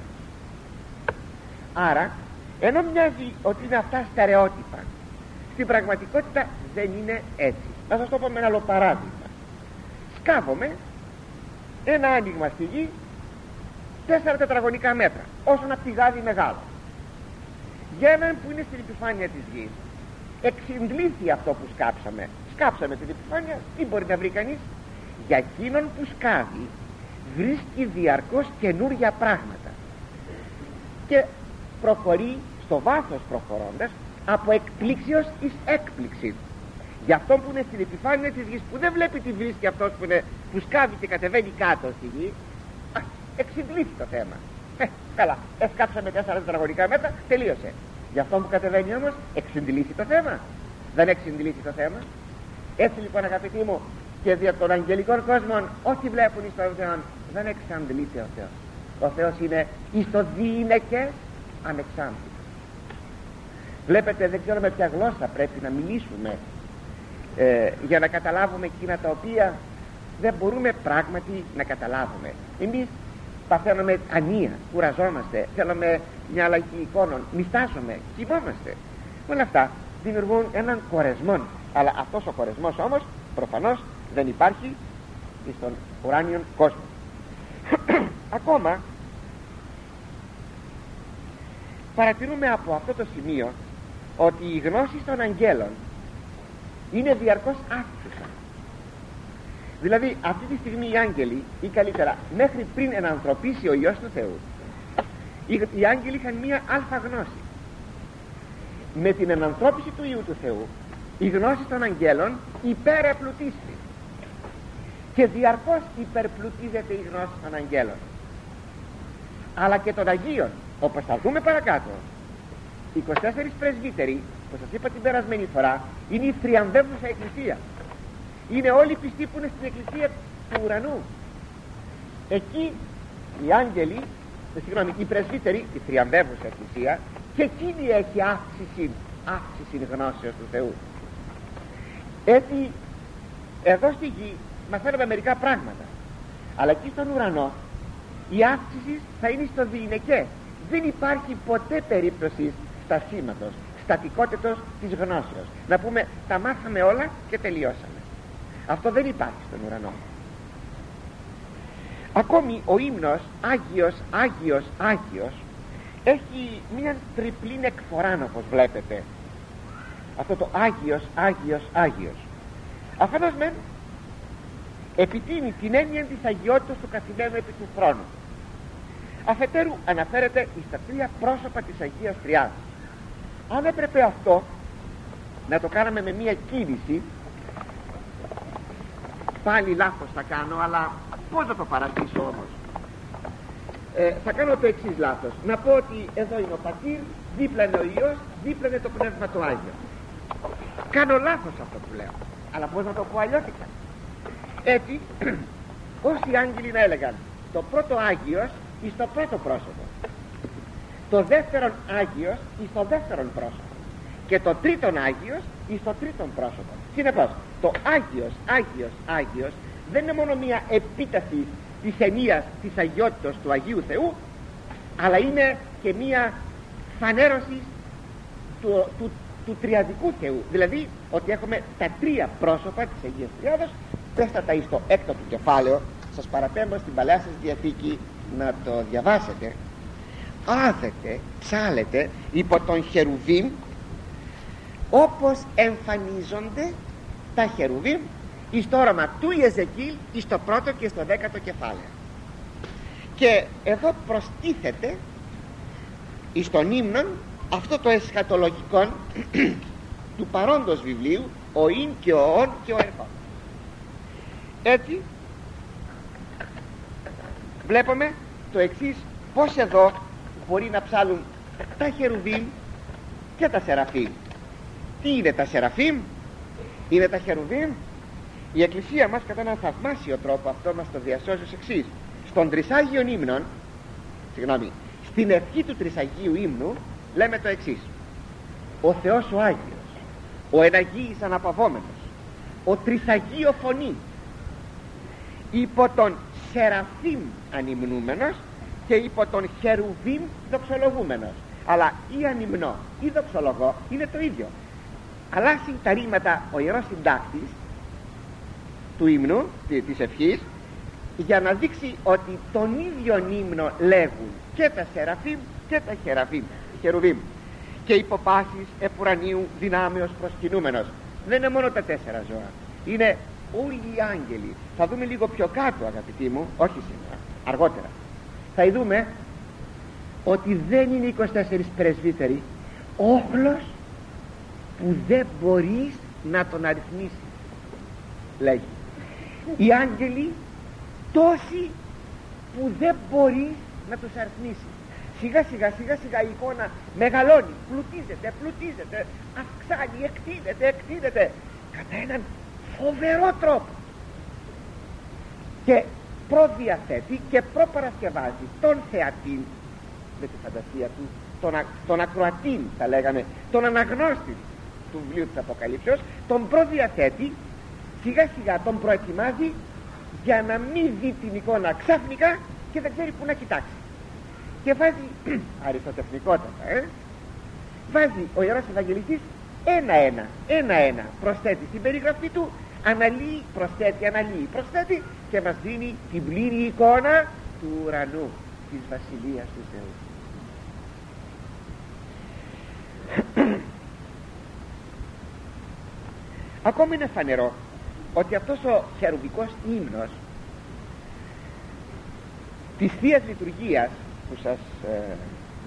Άρα, ενώ μοιάζει ότι είναι αυτά στερεότυπα, στην πραγματικότητα δεν είναι έτσι. Να σας το πω με ένα άλλο παράδειγμα. Σκάβομαι ένα άνοιγμα στη γη τέσσερα τετραγωνικά μέτρα, όσο ένα πηγάδι μεγάλο. Για έναν που είναι στην επιφάνεια της γης, εξυντλήθη αυτό που σκάψαμε. Σκάψαμε την επιφάνεια, τι μπορεί να βρει κανείς? Για εκείνον που σκάβει βρίσκει διαρκώς καινούρια πράγματα και προχωρεί στο βάθος, προχωρώντας από εκπλήξεως εις έκπληξη. Για αυτόν που είναι στην επιφάνεια της γης, που δεν βλέπει τι βρίσκει αυτός που, είναι, που σκάβει και κατεβαίνει κάτω στη γη, α, εξυντλήθη το θέμα. Ε, καλά, εσκάψαμε τέσσερα τετραγωνικά μέτρα, τελείωσε. Για αυτόν που κατεβαίνει όμως, εξυντλήθη το θέμα? Δεν εξυντλήθη το θέμα. Έτσι λοιπόν, αγαπητοί μου, και δια των αγγελικών κόσμων, όσοι βλέπουν εις τον Θεό, δεν εξαντλείται ο Θεός. Ο Θεός είναι εις το διήνεκες ανεξάντλητος. Βλέπετε, δεν ξέρω με ποια γλώσσα πρέπει να μιλήσουμε ε, για να καταλάβουμε εκείνα τα οποία δεν μπορούμε πράγματι να καταλάβουμε. Εμείς παθαίνουμε ανία, κουραζόμαστε, θέλουμε μια αλλαγή εικόνων, μιστάζουμε, κοιμόμαστε. Όλα αυτά δημιουργούν έναν κορεσμό, αλλά αυτός ο κορεσμός όμως προφανώς δεν υπάρχει στον ουράνιον κόσμο. Ακόμα παρατηρούμε από αυτό το σημείο ότι η γνώση των αγγέλων είναι διαρκώς αύξουσα. Δηλαδή αυτή τη στιγμή οι άγγελοι, ή καλύτερα μέχρι πριν ενανθρωπίσει ο Υιός του Θεού, οι, οι άγγελοι είχαν μία αλφα γνώση. Με την ενανθρώπιση του Υιού του Θεού η γνώση των αγγέλων υπερεπλουτίστη και διαρκώς υπερπλουτίζεται η γνώση των αγγέλων, αλλά και των Αγίων, όπως θα δούμε παρακάτω. Οι είκοσι τέσσερις πρεσβύτεροι που σας είπα την περασμένη φορά είναι η θριαμβεύουσα εκκλησία. Είναι όλοι οι πιστοί που είναι στην εκκλησία του ουρανού. Εκεί οι άγγελοι, συγγνώμη, οι πρεσβύτεροι, η θριαμβεύουσα εκκλησία, και εκείνη έχει αύξηση, αύξηση γνώσεως του Θεού. Έτσι εδώ στη γη μαθαίνουμε μερικά πράγματα, αλλά εκεί στον ουρανό η αύξηση θα είναι στο διηνεκές. Δεν υπάρχει ποτέ περίπτωση στασίματος, στατικότητος της γνώσεως, να πούμε τα μάθαμε όλα και τελειώσαμε. Αυτό δεν υπάρχει στον ουρανό. Ακόμη ο ύμνος Άγιος, Άγιος, Άγιος έχει μια τριπλή εκφορά, όπως βλέπετε. Αυτό το Άγιος, Άγιος, Άγιος αφενός μεν επιτείνει την έννοια της αγιότητας του καθημένου επί του θρόνου. Αφετέρου αναφέρεται στα τρία πρόσωπα της Αγίας Τριάδας. Αν έπρεπε αυτό να το κάναμε με μία κίνηση, πάλι λάθος θα κάνω, αλλά πώς να το παρατήσω όμως? Ε, θα κάνω το εξής λάθος. Να πω ότι εδώ είναι ο Πατήρ, δίπλα είναι ο Υιός, δίπλα είναι το Πνεύμα το Άγιο. Κάνω λάθος αυτό που λέω, αλλά πώς να το πω αλλιώτικα? Έτσι όσοι άγγελοι να έλεγαν το πρώτο Άγιος εις το πρώτο πρόσωπο, το δεύτερον Άγιος εις το δεύτερον πρόσωπο και το τρίτον Άγιος εις το τρίτον πρόσωπο. Συνεπώς το Άγιος, Άγιος, Άγιος δεν είναι μόνο μια επίταση της ενίας της αγιότητος του Αγίου Θεού, αλλά είναι και μια φανέρωση του, του, του τριαδικού Θεού, δηλαδή ότι έχουμε τα τρία πρόσωπα της Αγίας Τριάδος. Πέστατα εις το έκτο του κεφάλαιο, σας παραπέμπω στην Παλαιά σας Διαθήκη να το διαβάσετε. Άδεται, ψάλεται υπό τον Χερουβίμ όπως εμφανίζονται τα Χερουβίμ εις το όραμα του Ιεζεκίλ εις το πρώτο και στο δέκατο κεφάλαιο. Και εδώ προστίθεται εις τον ύμνον αυτό το εσχατολογικό του παρόντος βιβλίου, ο ίν και ο ον και ο ερχόν. Έτσι βλέπουμε το εξής, πως εδώ μπορεί να ψάλουν τα Χερουβίμ και τα Σεραφείμ. Τι είναι τα Σεραφείμ? Είναι τα Χερουβίμ. Η Εκκλησία μας κατά έναν θαυμάσιο τρόπο αυτό μας το διασώζει ως εξής. Στον Τρισάγιον ύμνον, συγγνώμη, στην ευχή του Τρισαγίου ύμνου λέμε το εξής: ο Θεός ο Άγιος, ο εναγίης αναπαυόμενος, ο Τρισαγίο φωνή, υπό τον Σεραφείμ ανυμνούμενος και υπό τον Χερουβίμ δοξολογούμενος. Αλλά ή ανυμνώ ή δοξολογώ είναι το ίδιο. Αλλάζει τα ρήματα ο Ιερός Συντάκτης του ύμνου, της ευχής, για να δείξει ότι τον ίδιο ύμνο λέγουν και τα Σεραφείμ και τα Χεραβίμ, Χερουβίμ, και υποπάσεις επουρανίου δυνάμεως προσκυνούμενος. Δεν είναι μόνο τα τέσσερα ζώα, είναι όλοι οι άγγελοι. Θα δούμε λίγο πιο κάτω, αγαπητοί μου, όχι σήμερα, αργότερα θα δούμε ότι δεν είναι είκοσι τέσσερις πρεσβύτεροι, όχλος που δεν μπορείς να τον αριθμίσεις, λέγει. Οι άγγελοι τόσοι που δεν μπορείς να τους αριθμίσεις. Σιγά σιγά σιγά σιγά η εικόνα μεγαλώνει, πλουτίζεται, πλουτίζεται, αυξάνει, εκτείνεται, εκτείνεται κατά έναν φοβερό τρόπο και προδιαθέτει και προπαρασκευάζει τον θεατή με τη φαντασία του, τον, α, τον ακροατή θα λέγαμε, τον αναγνώστη του βιβλίου της Αποκαλύψεως, τον προδιαθέτει, σιγά σιγά τον προετοιμάζει για να μην δει την εικόνα ξαφνικά και δεν ξέρει που να κοιτάξει. Και βάζει αριστοτεχνικότατα, ε, βάζει ο Ιερός Ευαγγελιστής ένα-ένα, ένα-ένα, προσθέτει στην περιγραφή του, αναλύει, προσθέτει, αναλύει, προσθέτει και μας δίνει την πλήρη εικόνα του ουρανού, της Βασιλείας του Θεού. Ακόμη είναι φανερό ότι αυτός ο χερουβικός ύμνος της Θείας Λειτουργίας που σας ε,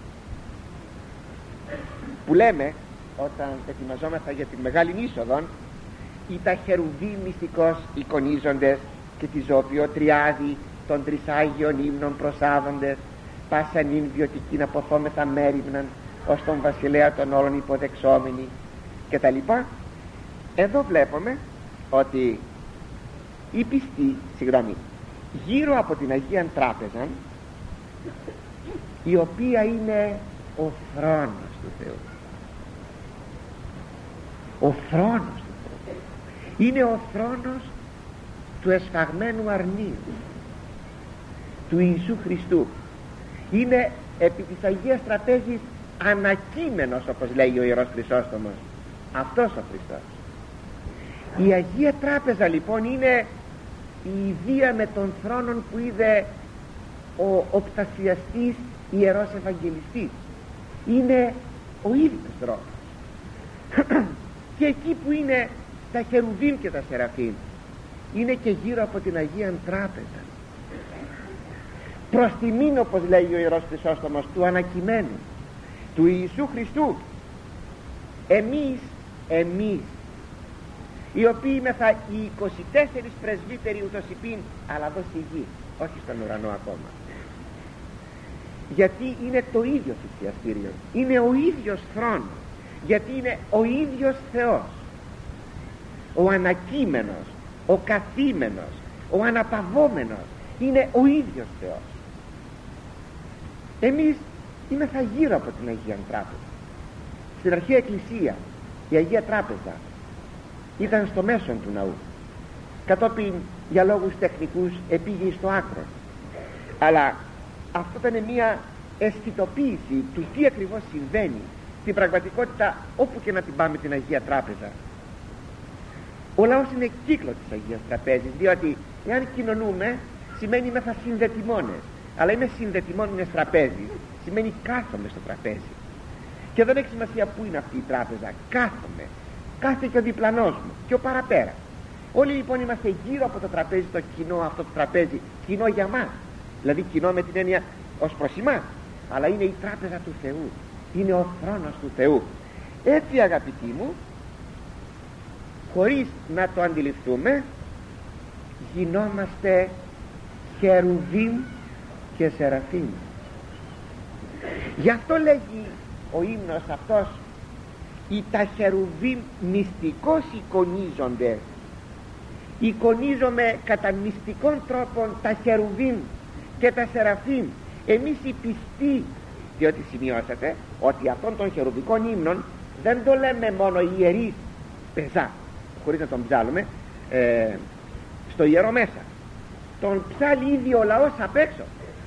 που λέμε όταν ετοιμαζόμεθα για την Μεγάλη Είσοδο, οι τα χερουβί μυστικώς εικονίζοντες και τη ζωοποιό τριάδη των τρισάγιων ύμνων προσάδοντες, πάσαν ειν βιωτικήν αποθόμεθα μέριμναν ως τον βασιλέα των όλων υποδεξόμενοι κτλ. Εδώ βλέπουμε ότι οι πιστοί, συγγνώμη, γύρω από την Αγία Τράπεζα, η οποία είναι ο θρόνος του Θεού, ο θρόνος του Θεού είναι ο θρόνος του εσφαγμένου αρνίου του Ιησού Χριστού, είναι επί της Αγίας Τραπέζης ανακείμενος, όπως λέει ο Ιερός Χρυσόστομος, αυτός ο Χριστός. Η Αγία Τράπεζα λοιπόν είναι η ιδία με τον θρόνον που είδε ο οπτασιαστής Ιερός Ευαγγελιστής, είναι ο ίδιος θρόνος. Και εκεί που είναι τα Χερουβίμ και τα Σεραφείμ, είναι και γύρω από την Αγία Τράπεζα, προς τιμήν, όπως λέει ο Ιερός Χρυσόστομος, του ανακειμένου του Ιησού Χριστού. Εμείς, εμείς οι οποίοι είμεθα οι είκοσι τέσσερις πρεσβύτεροι ούτως υπήν, αλλά εδώ στη γη, όχι στον ουρανό ακόμα, γιατί είναι το ίδιο θυσιαστήριο, είναι ο ίδιος θρόνος, γιατί είναι ο ίδιος Θεός, ο ανακείμενος, ο καθήμενος, ο αναπαυόμενος, είναι ο ίδιος Θεός. Εμείς είμεθα γύρω από την Αγία Τράπεζα. Στην αρχαία εκκλησία η Αγία Τράπεζα ήταν στο μέσον του ναού, κατόπιν για λόγους τεχνικούς επήγε στο άκρο, αλλά αυτό ήταν μια αισθητοποίηση του τι ακριβώς συμβαίνει στην πραγματικότητα όπου και να την πάμε την Αγία Τράπεζα. Ο λαός είναι κύκλο της Αγίας Τραπέζης, διότι εάν κοινωνούμε σημαίνει είμαστε συνδετημόνες, αλλά είμαι συνδετημόνες τραπέζι σημαίνει κάθομαι στο τραπέζι, και δεν έχει σημασία που είναι αυτή η τράπεζα, κάθομαι, κάθεται και ο διπλανός μου και ο παραπέρα. Όλοι λοιπόν είμαστε γύρω από το τραπέζι, το κοινό αυτό το τραπέζι, κοινό για μας, δηλαδή κοινό με την έννοια ως προς εμάς, αλλά είναι η τράπεζα του Θεού, είναι ο θρόνος του Θεού. Έτσι αγαπητοί μου, χωρίς να το αντιληφθούμε, γινόμαστε χερουβίμ και σεραφίμ. Γι' αυτό λέγει ο ύμνος αυτός, οι τα χερουβίμ μυστικώς εικονίζονται. Εικονίζομαι κατά μυστικών τρόπων τα χερουβίμ και τα σεραφίμ, εμείς οι πιστοί, διότι σημειώσατε ότι αυτών των χερουβικών ύμνων δεν το λέμε μόνο οι ιερείς πεζά, χωρίς να τον ψάλουμε ε, στο ιερό μέσα, τον ψάλει ήδη ο λαός απ' έξω.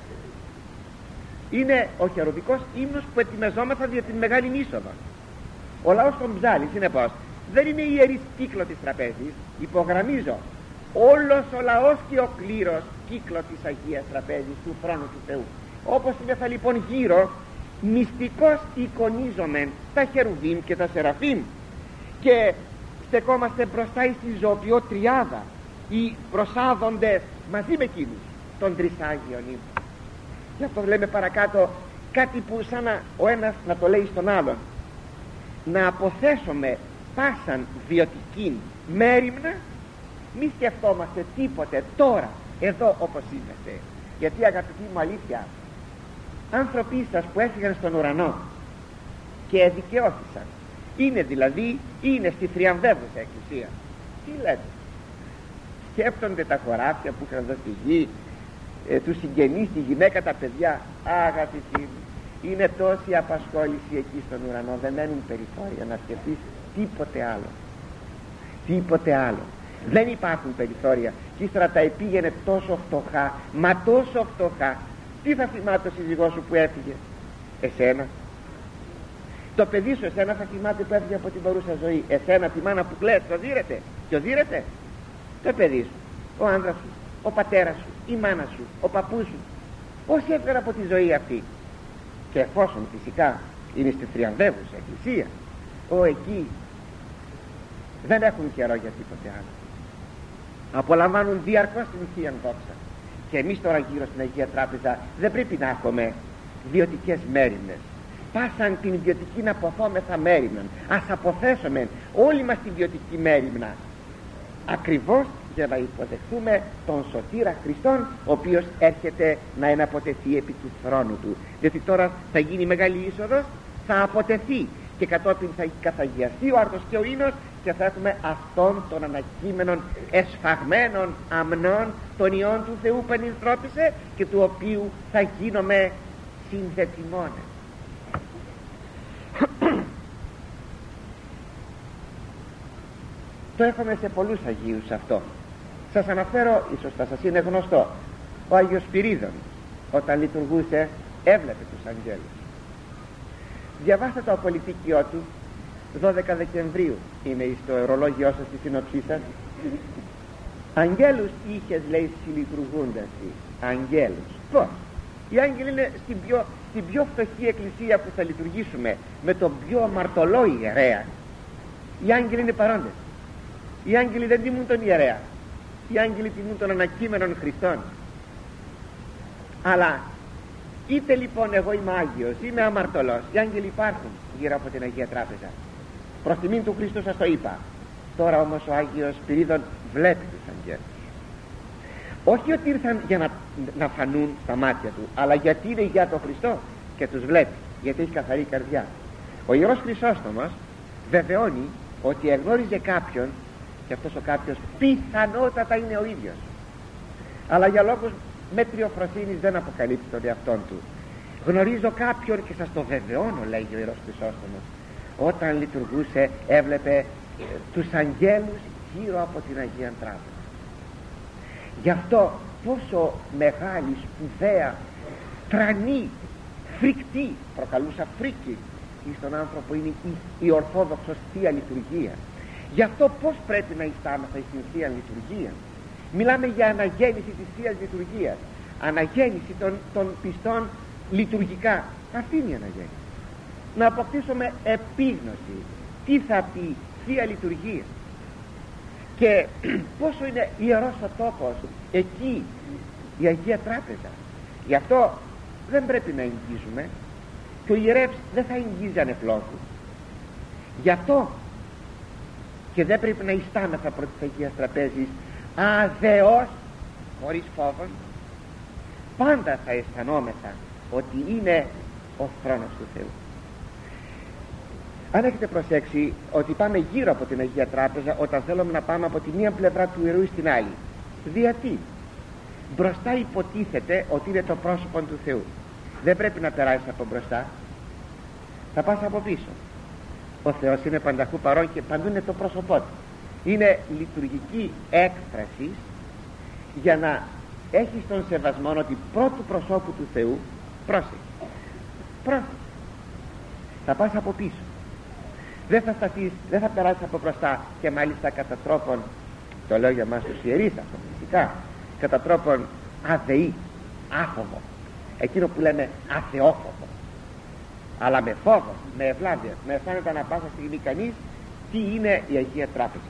Είναι ο χερουβικός ύμνος που ετοιμαζόμεθα για την Μεγάλη Είσοδο. Ο λαός τον ψάλει, συνεπώς δεν είναι η ιερής κύκλο της τραπέζης, υπογραμμίζω, όλος ο λαός και ο κλήρος κύκλο της Αγίας Τραπέζης, του θρόνου του Θεού. Όπως είναι θα λοιπόν γύρω, μυστικώς εικονίζομαι τα χερουβίμ και τα σεραφίμ, και στεκόμαστε μπροστά στη ζωοποιό τριάδα, οι προσάδονται μαζί με εκείνους των τρισάγιων ύμνων. Γι' αυτό λέμε παρακάτω κάτι που σαν να ο ένας να το λέει στον άλλον, να αποθέσουμε πάσαν βιωτική μέριμνα, μη σκεφτόμαστε τίποτε τώρα εδώ όπως είμαστε. Γιατί αγαπητοί μου, αλήθεια, άνθρωποι σας που έφυγαν στον ουρανό και δικαιώθησαν, είναι δηλαδή, είναι στη θριαμβεύουσα εκκλησία, τι λέτε, σκέφτονται τα χωράφια που είχαν εδώ στη γη, ε, τους συγγενείς, τη γυναίκα, τα παιδιά. Αγαπητοί μου, είναι τόση απασχόληση εκεί στον ουρανό, δεν μένουν περιθώρια να σκεφτείς τίποτε άλλο, τίποτε άλλο. Δεν υπάρχουν περιθώρια. Και ύστερα τα επήγαινε τόσο φτωχά, μα τόσο φτωχά. Τι θα θυμάται ο σύζυγός σου που έφυγε? Εσένα. Το παιδί σου εσένα θα θυμάται που έφυγε από την παρούσα ζωή? Εσένα, τη μάνα που κλαις, το δίρετε? Το δίρετε? Το παιδί σου, ο άντρας σου, ο πατέρας σου, η μάνα σου, ο παππούς σου, όσοι έφυγαν από τη ζωή αυτή. Και εφόσον φυσικά είναι στη θριαμβεύουσα εκκλησία, ο εκεί δεν έχουν καιρό για τίποτε άλλο, απολαμβάνουν διαρκώς την Θεία Δόξα. Και εμείς τώρα γύρω στην Αγία Τράπεζα δεν πρέπει να έχουμε βιωτικές μέριμνες. Πάσαν την βιωτική να αποθόμεθα μέριμναν. Ας αποθέσουμε όλη μας την βιωτική μέριμνα, ακριβώς για να υποδεχθούμε τον Σωτήρα Χριστόν, ο οποίος έρχεται να εναποτεθεί επί του θρόνου του. Διότι τώρα θα γίνει μεγάλη είσοδος, θα αποτεθεί και κατόπιν θα καθαγιαστεί ο άρτος και ο ίνος, και θα έχουμε αυτόν των ανακείμενων εσφαγμένων αμνών των ιών του Θεού που ενυθρώπησε και του οποίου θα γίνομαι συνδετημόνες. Το έχουμε σε πολλούς Αγίους αυτό. Σας αναφέρω, ίσως θα σας είναι γνωστό, ο Άγιος Σπυρίδων όταν λειτουργούσε έβλεπε τους αγγέλους. Διαβάστε το απολυτίκιό του, δώδεκα Δεκεμβρίου είναι στο ορολόγιό σας, στη σύνοψή σας. Αγγέλους είχες, λέει, συλλειτουργούντας. Αγγέλους. Πώς? Οι άγγελοι είναι στην πιο, στην πιο φτωχή εκκλησία που θα λειτουργήσουμε, με τον πιο αμαρτωλό ιερέα. Οι άγγελοι είναι παρόντες. Οι άγγελοι δεν τιμούν τον ιερέα, οι άγγελοι τιμούν τον ανακείμενον Χριστόν. Αλλά είτε λοιπόν εγώ είμαι Άγιος, είμαι αμαρτωλός, οι άγγελοι υπάρχουν γύρω από την Αγία Τράπεζα. Προς τιμήν του Χριστού σας το είπα. Τώρα όμως ο Άγιος Σπυρίδων βλέπει τους αγγέλους. Όχι ότι ήρθαν για να, να φανούν στα μάτια του, αλλά γιατί είναι για τον Χριστό και τους βλέπει, γιατί έχει καθαρή καρδιά. Ο Ιερός Χρυσόστομος βεβαιώνει ότι εγνώριζε κάποιον, και αυτός ο κάποιος πιθανότατα είναι ο ίδιος. αλλά για λόγους μετριοφροσύνης δεν αποκαλύπτει τον εαυτόν του. Γνωρίζω κάποιον και σας το βεβαιώνω, λέγει ο Ιερός Χρυσόστομος, όταν λειτουργούσε έβλεπε ε, τους αγγέλους γύρω από την Αγία Τράπεζα. Γι' αυτό πόσο μεγάλη, σπουδαία, τρανή, φρικτή, προκαλούσα φρίκη στον άνθρωπο είναι η, η ορθόδοξος Θεία Λειτουργία. Γι' αυτό πως πρέπει να ιστάμεθα στην Θεία Λειτουργία. Μιλάμε για αναγέννηση της Θείας Λειτουργίας, αναγέννηση των, των πιστών λειτουργικά. Αυτή είναι η αναγέννηση. Να αποκτήσουμε επίγνωση τι θα πει Θεία Λειτουργία και πόσο είναι ιερός ο τόπος εκεί, η Αγία Τράπεζα. Γι' αυτό δεν πρέπει να εγγίζουμε και ο ιερεύς δεν θα εγγίζει ανεφλόγου. Γι' αυτό και δεν πρέπει να ιστάμεθα προ της Αγίας Τραπέζης αδεώς, χωρίς φόβον. Πάντα θα αισθανόμεθα ότι είναι ο θρόνος του Θεού. Αν έχετε προσέξει ότι πάμε γύρω από την Αγία Τράπεζα όταν θέλουμε να πάμε από τη μία πλευρά του ιερού στην άλλη, γιατί μπροστά υποτίθεται ότι είναι το πρόσωπο του Θεού. Δεν πρέπει να περάσεις από μπροστά, θα πας από πίσω. Ο Θεός είναι πανταχού παρόν και παντού είναι το πρόσωπό του. Είναι λειτουργική έκφραση για να έχεις τον σεβασμό ότι πρώτου προσώπου του Θεού, πρόσεχε, πρόσεχε, θα πας από πίσω. Δεν θα σταθείς, δεν θα περάσεις από μπροστά, και μάλιστα κατά τρόπον, το λέω για μας τους ιερείς αυτό φυσικά, κατά τρόπον αδεή, άφοβο, εκείνο που λέμε αθεόφοβο, αλλά με φόβο, με ευλάβεια, με αισθάνεται ανά πάσα στιγμή κανείς τι είναι η Αγία Τράπεζα.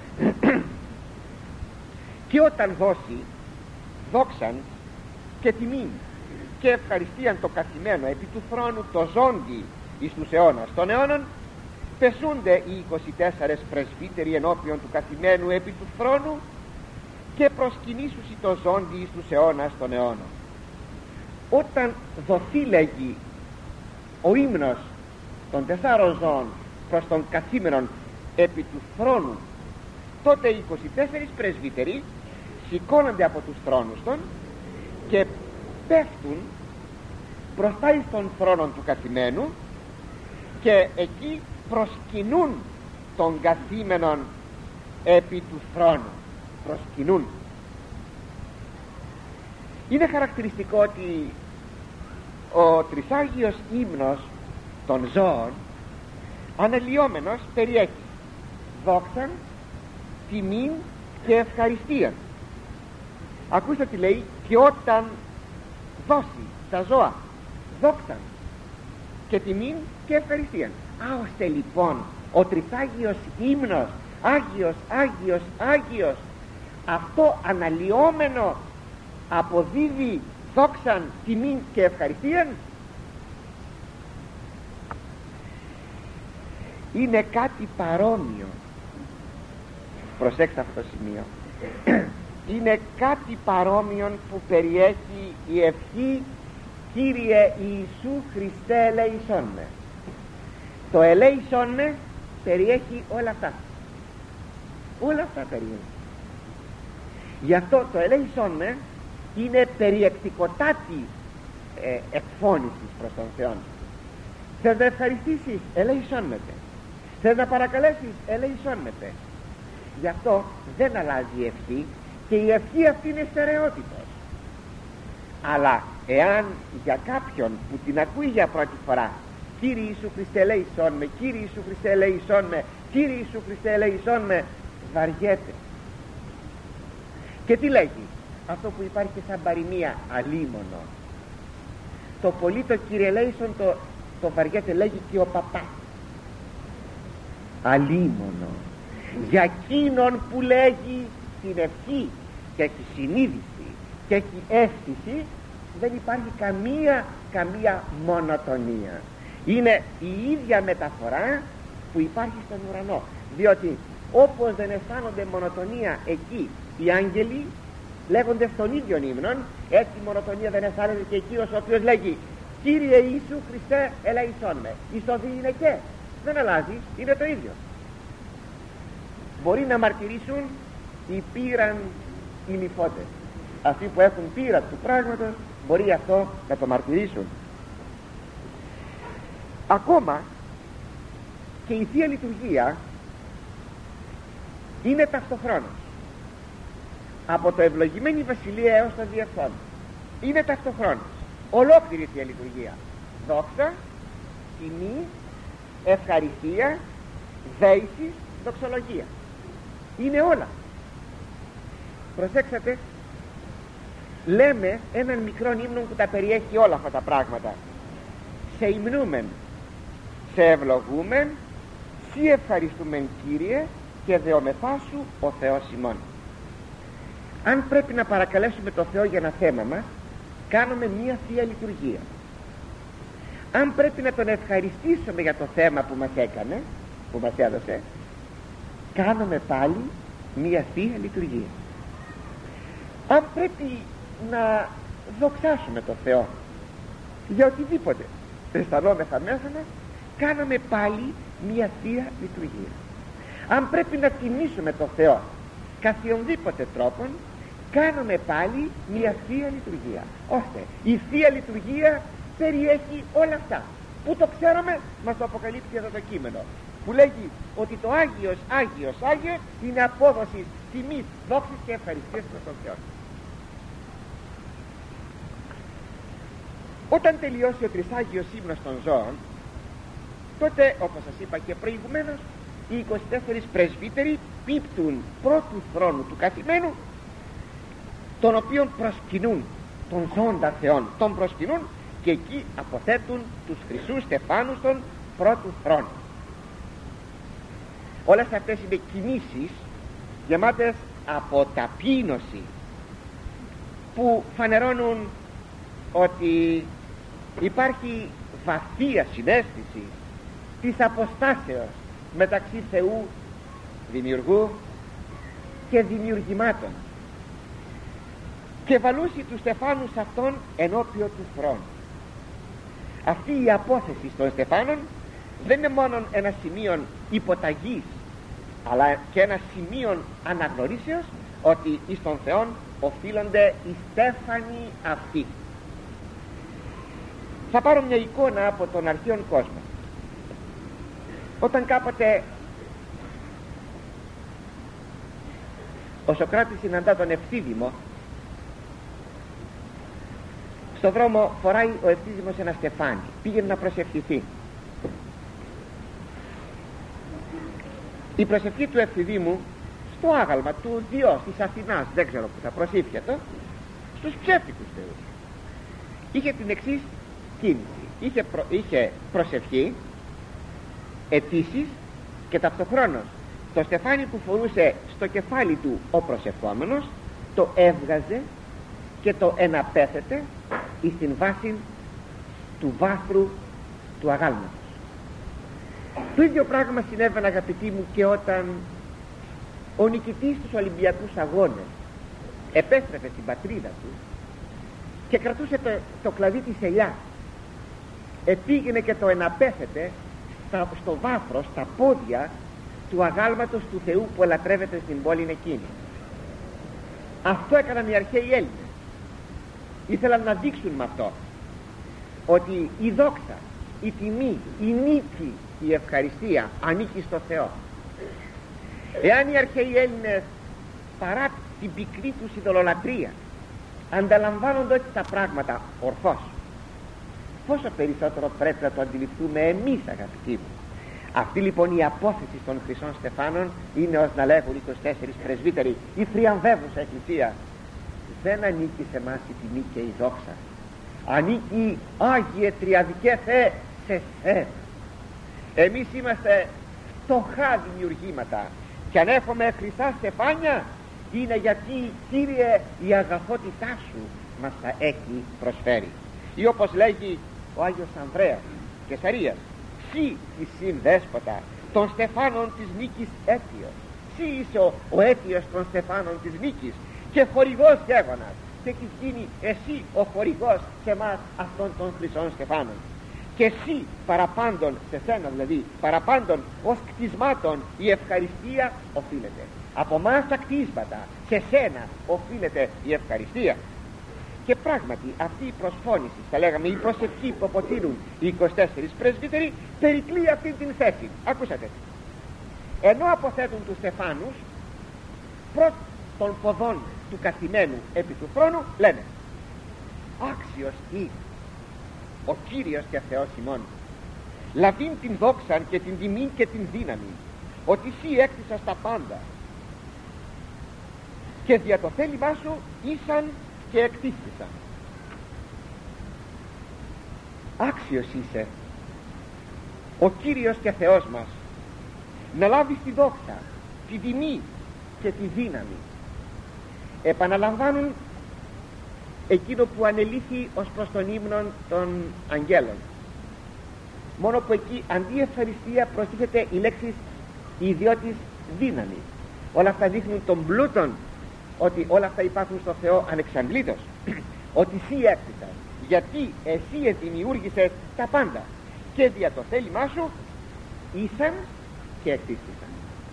Και όταν δώσει δόξαν και τιμήν και ευχαριστίαν το καθημένο επί του θρόνου το ζώντι εις τους αιώνας των αιώνων, πεσούνται οι είκοσι τέσσερες πρεσβύτεροι ενώπιον του καθημένου επί του θρόνου και προσκυνήσουσι το ζώντι εις τους αιώνας των αιώνων. Όταν δοθεί, λέγει, ο ύμνος των τεσσάρων ζώων προς τον καθήμενον επί του θρόνου, τότε οι είκοσι τέσσερις πρεσβύτεροι σηκώνονται από τους θρόνους των και πέφτουν μπροστά εις τον θρόνο του καθημένου και εκεί προσκυνούν τον καθήμενον επί του θρόνου. Προσκυνούν. Είναι χαρακτηριστικό ότι ο τρισάγιος ύμνος των ζώων αναλυόμενος περιέχει δόξαν, τιμήν και ευχαριστίαν. Ακούστε τι λέει: και όταν δώσει τα ζώα δόξαν και τιμήν και ευχαριστίαν. Α, ώστε λοιπόν ο τριθάγιος ύμνος, Άγιος, Άγιος, Άγιος, αυτό αναλυόμενο αποδίδει δόξαν, τιμήν και ευχαριστίαν. Είναι κάτι παρόμοιο, προσέξτε αυτό το σημείο, είναι κάτι παρόμοιο που περιέχει η ευχή Κύριε Ιησού Χριστέ ελέησόν με. Το ελέησόν με περιέχει όλα αυτά, όλα αυτά περιέχει. Γι' αυτό το ελέησόν με είναι περιεκτικοτάτη ε, εκφώνησης προς τον Θεό. Θες να ευχαριστήσεις, ελέησόν με. Θες να παρακαλέσεις, ελέησόν με. Γι' αυτό δεν αλλάζει η ευχή και η ευχή αυτή είναι στερεότυπος. Αλλά εάν για κάποιον που την ακούει για πρώτη φορά, Κύριε Ιησού Χριστέ ελέησόν με, Κύριε Ιησού Χριστέ ελέησόν με, Κύριε Ιησού Χριστέ ελέησόν με, βαριέται. Και τι λέγει? Αυτό που υπάρχει σαν παροιμία, αλίμονο. Το πολύ το Κύριε ελέησον το, το βαριέται, λέγει και ο παπάς. Αλίμονο. Για εκείνον που λέγει την ευχή και έχει συνείδηση και έχει αίσθηση, δεν υπάρχει καμία καμία μονοτονία. Είναι η ίδια μεταφορά που υπάρχει στον ουρανό, διότι όπως δεν αισθάνονται μονοτονία εκεί οι άγγελοι λέγονται στον ίδιο ύμνον, έτσι μονοτονία δεν αισθάνεται και εκεί ο οποίος λέγει Κύριε Ιησού Χριστέ ελέησόν με. Εις το δι είναι και δεν αλλάζει, είναι το ίδιο. Μπορεί να μαρτυρήσουν οι πήραν οι νηφώτες, αυτοί που έχουν πείρα του πράγματος μπορεί αυτό να το μαρτυρήσουν. Ακόμα και η Θεία Λειτουργία είναι ταυτοχρόνως από το ευλογημένη βασιλεία έως το διεφθόν. Είναι ταυτοχρόνως ολόκληρη η Θεία Λειτουργία. Δόξα, τιμή, ευχαριστία, δέηση, δοξολογία. Είναι όλα. Προσέξατε, λέμε έναν μικρό ύμνο που τα περιέχει όλα αυτά τα πράγματα. Σε υμνούμεν, σε ευλογούμεν, σοι ευχαριστούμεν Κύριε και δεομεθά σου ο Θεός ημών. Αν πρέπει να παρακαλέσουμε το Θεό για ένα θέμα μας, κάνουμε μία Θεία Λειτουργία. Αν πρέπει να τον ευχαριστήσουμε για το θέμα που μας έκανε, που μας έδωσε, κάνουμε πάλι μία Θεία Λειτουργία. Αν πρέπει να δοξάσουμε το Θεό για οτιδήποτε αισθανόμεθα μέσα μας, κάναμε πάλι μία Θεία Λειτουργία. Αν πρέπει να τιμήσουμε το Θεό καθιονδήποτε τρόπον, κάνουμε πάλι μία Θεία Λειτουργία. Ώστε η Θεία Λειτουργία περιέχει όλα αυτά. Πού το ξέρουμε? Μας το αποκαλύπτει εδώ το κείμενο, που λέγει ότι το Άγιος, Άγιος, Άγιος είναι απόδοση τιμής, δόξης και ευχαριστίας προς τον Θεό. Όταν τελειώσει ο τρισάγιος ύμνος των ζώων, τότε, όπως σας είπα και προηγουμένως, οι είκοσι τέσσερις πρεσβύτεροι πίπτουν πρώτου θρόνου του καθημένου, τον οποίον προσκυνούν, τον ζώντα Θεόν τον προσκυνούν, και εκεί αποθέτουν τους χρυσούς στεφάνους των πρώτου θρόνου. Όλες αυτές είναι κινήσεις γεμάτες από ταπείνωση, που φανερώνουν ότι υπάρχει βαθία συναίσθηση της αποστάσεως μεταξύ Θεού δημιουργού και δημιουργημάτων, και βαλούσει τους στεφάνους αυτών ενώπιον του θρόνου. Αυτή η απόθεση των στεφάνων δεν είναι μόνο ένα σημείο υποταγής, αλλά και ένα σημείο αναγνωρίσεως ότι εις τον Θεόν οφείλονται οι στέφανοι αυτοί. Θα πάρω μια εικόνα από τον αρχαίον κόσμο. Όταν κάποτε ο Σωκράτης συναντά τον Ευθύδημο, στο δρόμο φοράει ο Ευθύδημος ένα στεφάνι, πήγαινε να προσευχηθεί. Η προσευχή του Ευθυδήμου στο άγαλμα του Διός της Αθηνάς, δεν ξέρω που θα προσήφιατο, στους ψεύτικους θεούς, είχε την εξής κίνηση. Είχε, προ, είχε προσευχή, αιτήσεις, και ταυτοχρόνως το στεφάνι που φορούσε στο κεφάλι του ο προσευχόμενος το έβγαζε και το εναπέθετε εις την βάση του βάθρου του αγάλματος. Το ίδιο πράγμα συνέβαινε, αγαπητοί μου, και όταν ο νικητής στους Ολυμπιακούς Αγώνες επέστρεφε στην πατρίδα του και κρατούσε το, το κλαδί της ελιάς, επήγαινε και το εναπέθετε στα, στο βάθρο, στα πόδια του αγάλματος του Θεού που ελατρεύεται στην πόλη εκείνη. Αυτό έκαναν οι αρχαίοι Έλληνες. Ήθελαν να δείξουν με αυτό ότι η δόξα, η τιμή, η νίκη, η ευχαριστία ανήκει στο Θεό. Εάν οι αρχαίοι Έλληνες, παρά την πικρή τους ειδωλολατρία, ανταλαμβάνονται ότι τα πράγματα ορθώς, πόσο περισσότερο πρέπει να το αντιληφθούμε εμείς, αγαπητοί μου. Αυτή λοιπόν η απόθεση των χρυσών στεφάνων είναι, ως να λέγουν είκοσι τέσσερις πρεσβύτεροι, η θριαμβεύουσα εκκλησία. Δεν ανήκει σε εμάς η τιμή και η δόξα, ανήκει, Άγιε Τριαδικέ Θεέ, σε Σένα. Εμείς είμαστε φτωχά δημιουργήματα, και αν έχουμε χρυσά στεφάνια είναι γιατί, Κύριε, η αγαθότητά σου μας τα έχει προσφέρει. Ή όπως λέγει ο Άγιος Ανδρέας Κεσαρίας, «Συ τη συνδέσποτα των στεφάνων της νίκης αίτιος, συ είσαι ο, ο αίτιος των στεφάνων της νίκης και χορηγός γέγονας, και έχει γίνει εσύ ο χορηγός σε μας αυτών των χρυσών στεφάνων». και εσύ παραπάντων, σε σένα δηλαδή, παραπάντων ως κτισμάτων η ευχαριστία οφείλεται. Από εμάς τα κτίσματα, σε σένα οφείλεται η ευχαριστία. Και πράγματι αυτή η προσφώνηση, θα λέγαμε η προσευχή που αποτείνουν οι είκοσι τέσσερις πρεσβύτεροι, περικλεί αυτή την θέση. Ακούσατε, ενώ αποθέτουν τους στεφάνους πρώτ των ποδών του καθημένου επί του θρόνου, λένε άξιος ή ο Κύριος και Θεός ημών, λαβήν την δόξαν και την τιμή και την δύναμη, ότι εσύ έκτισας τα πάντα και δια το θέλημά σου ήσαν και εκτίστησαν. Άξιος είσαι ο Κύριος και Θεός μας να λάβεις τη δόξα, τη τιμή και τη δύναμη. Επαναλαμβάνουν εκείνο που ανελήθη ως προς τον ύμνον των αγγέλων, μόνο που εκεί αντί ευχαριστία προστίθεται η λέξη ιδιώτης δύναμη. Όλα αυτά δείχνουν τον πλούτον, ότι όλα αυτά υπάρχουν στο Θεό ανεξαντλήτως. Ότι εσύ έκτισας, γιατί εσύ εδημιούργησες τα πάντα και δια το θέλημά σου ήσαν και εκτίστησαν.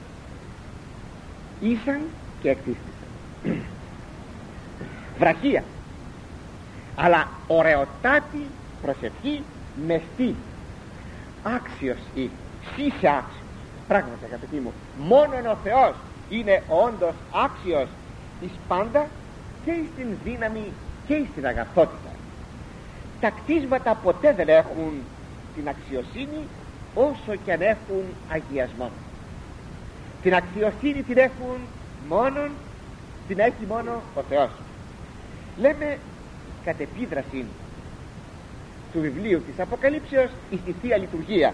Ήσαν και εκτίστησαν. Βραχία, αλλά ωραιοτάτη προσευχή μεστή. Άξιος ή είσαι άξιος. Πράγματι αγαπητοί μου, μόνον ο Θεός είναι όντως άξιος εις πάντα και εις την δύναμη και εις την αγαθότητα. Τα κτίσματα ποτέ δεν έχουν την αξιοσύνη όσο και αν έχουν αγιασμό. Την αξιοσύνη την έχουν μόνον, την έχει μόνο ο Θεός. Λέμε κατ' επίδραση του βιβλίου της Αποκαλύψεως εις τη Θεία Λειτουργία.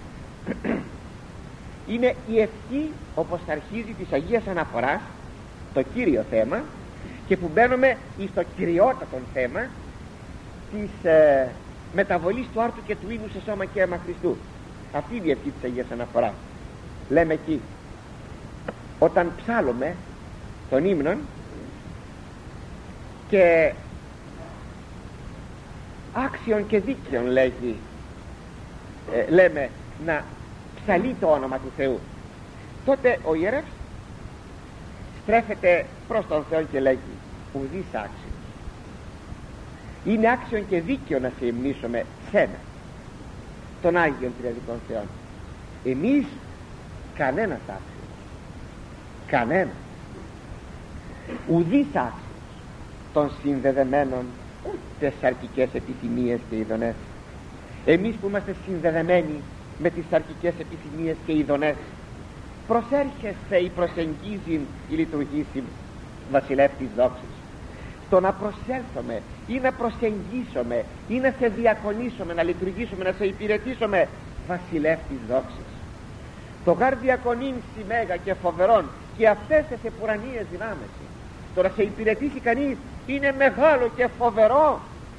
Είναι η ευχή, όπως αρχίζει της Αγίας Αναφοράς, το κύριο θέμα, και που μπαίνουμε στο κυριότατο θέμα της ε, μεταβολής του άρτου και του ίνου σε σώμα και αίμα Χριστού. Αυτή είναι η ευχή της Αγίας Αναφοράς. Λέμε εκεί, όταν ψάλλουμε τον ύμνον και άξιον και δίκαιον λέγει, ε, λέμε να ψαλεί το όνομα του Θεού, τότε ο ιερεύς στρέφεται προς τον Θεό και λέγει ουδείς άξιος. Είναι άξιον και δίκαιο να σε υμνήσουμε σένα, τον Άγιον Τριαδικών Θεών. Εμείς κανένας άξιος, κανένα, ουδείς άξιος των συνδεδεμένων τις σαρκικές επιθυμίες και ειδονές. Εμείς που είμαστε συνδεδεμένοι με τις σαρκικές επιθυμίες και ειδονές, προσέρχεσαι ή προσεγγίζει η λειτουργήση βασιλεύ της δόξης. Το να προσέλθουμε ή να προσεγγίσουμε ή να σε διακονήσουμε, να λειτουργήσουμε, να σε υπηρετήσουμε, βασιλεύ της δόξης. Το γάρ διακονήν σημαίγα και φοβερόν και αυτές τις επουρανίες δυνάμεις. Το να σε υπηρετήσει κανείς είναι μεγάλο και φοβερό,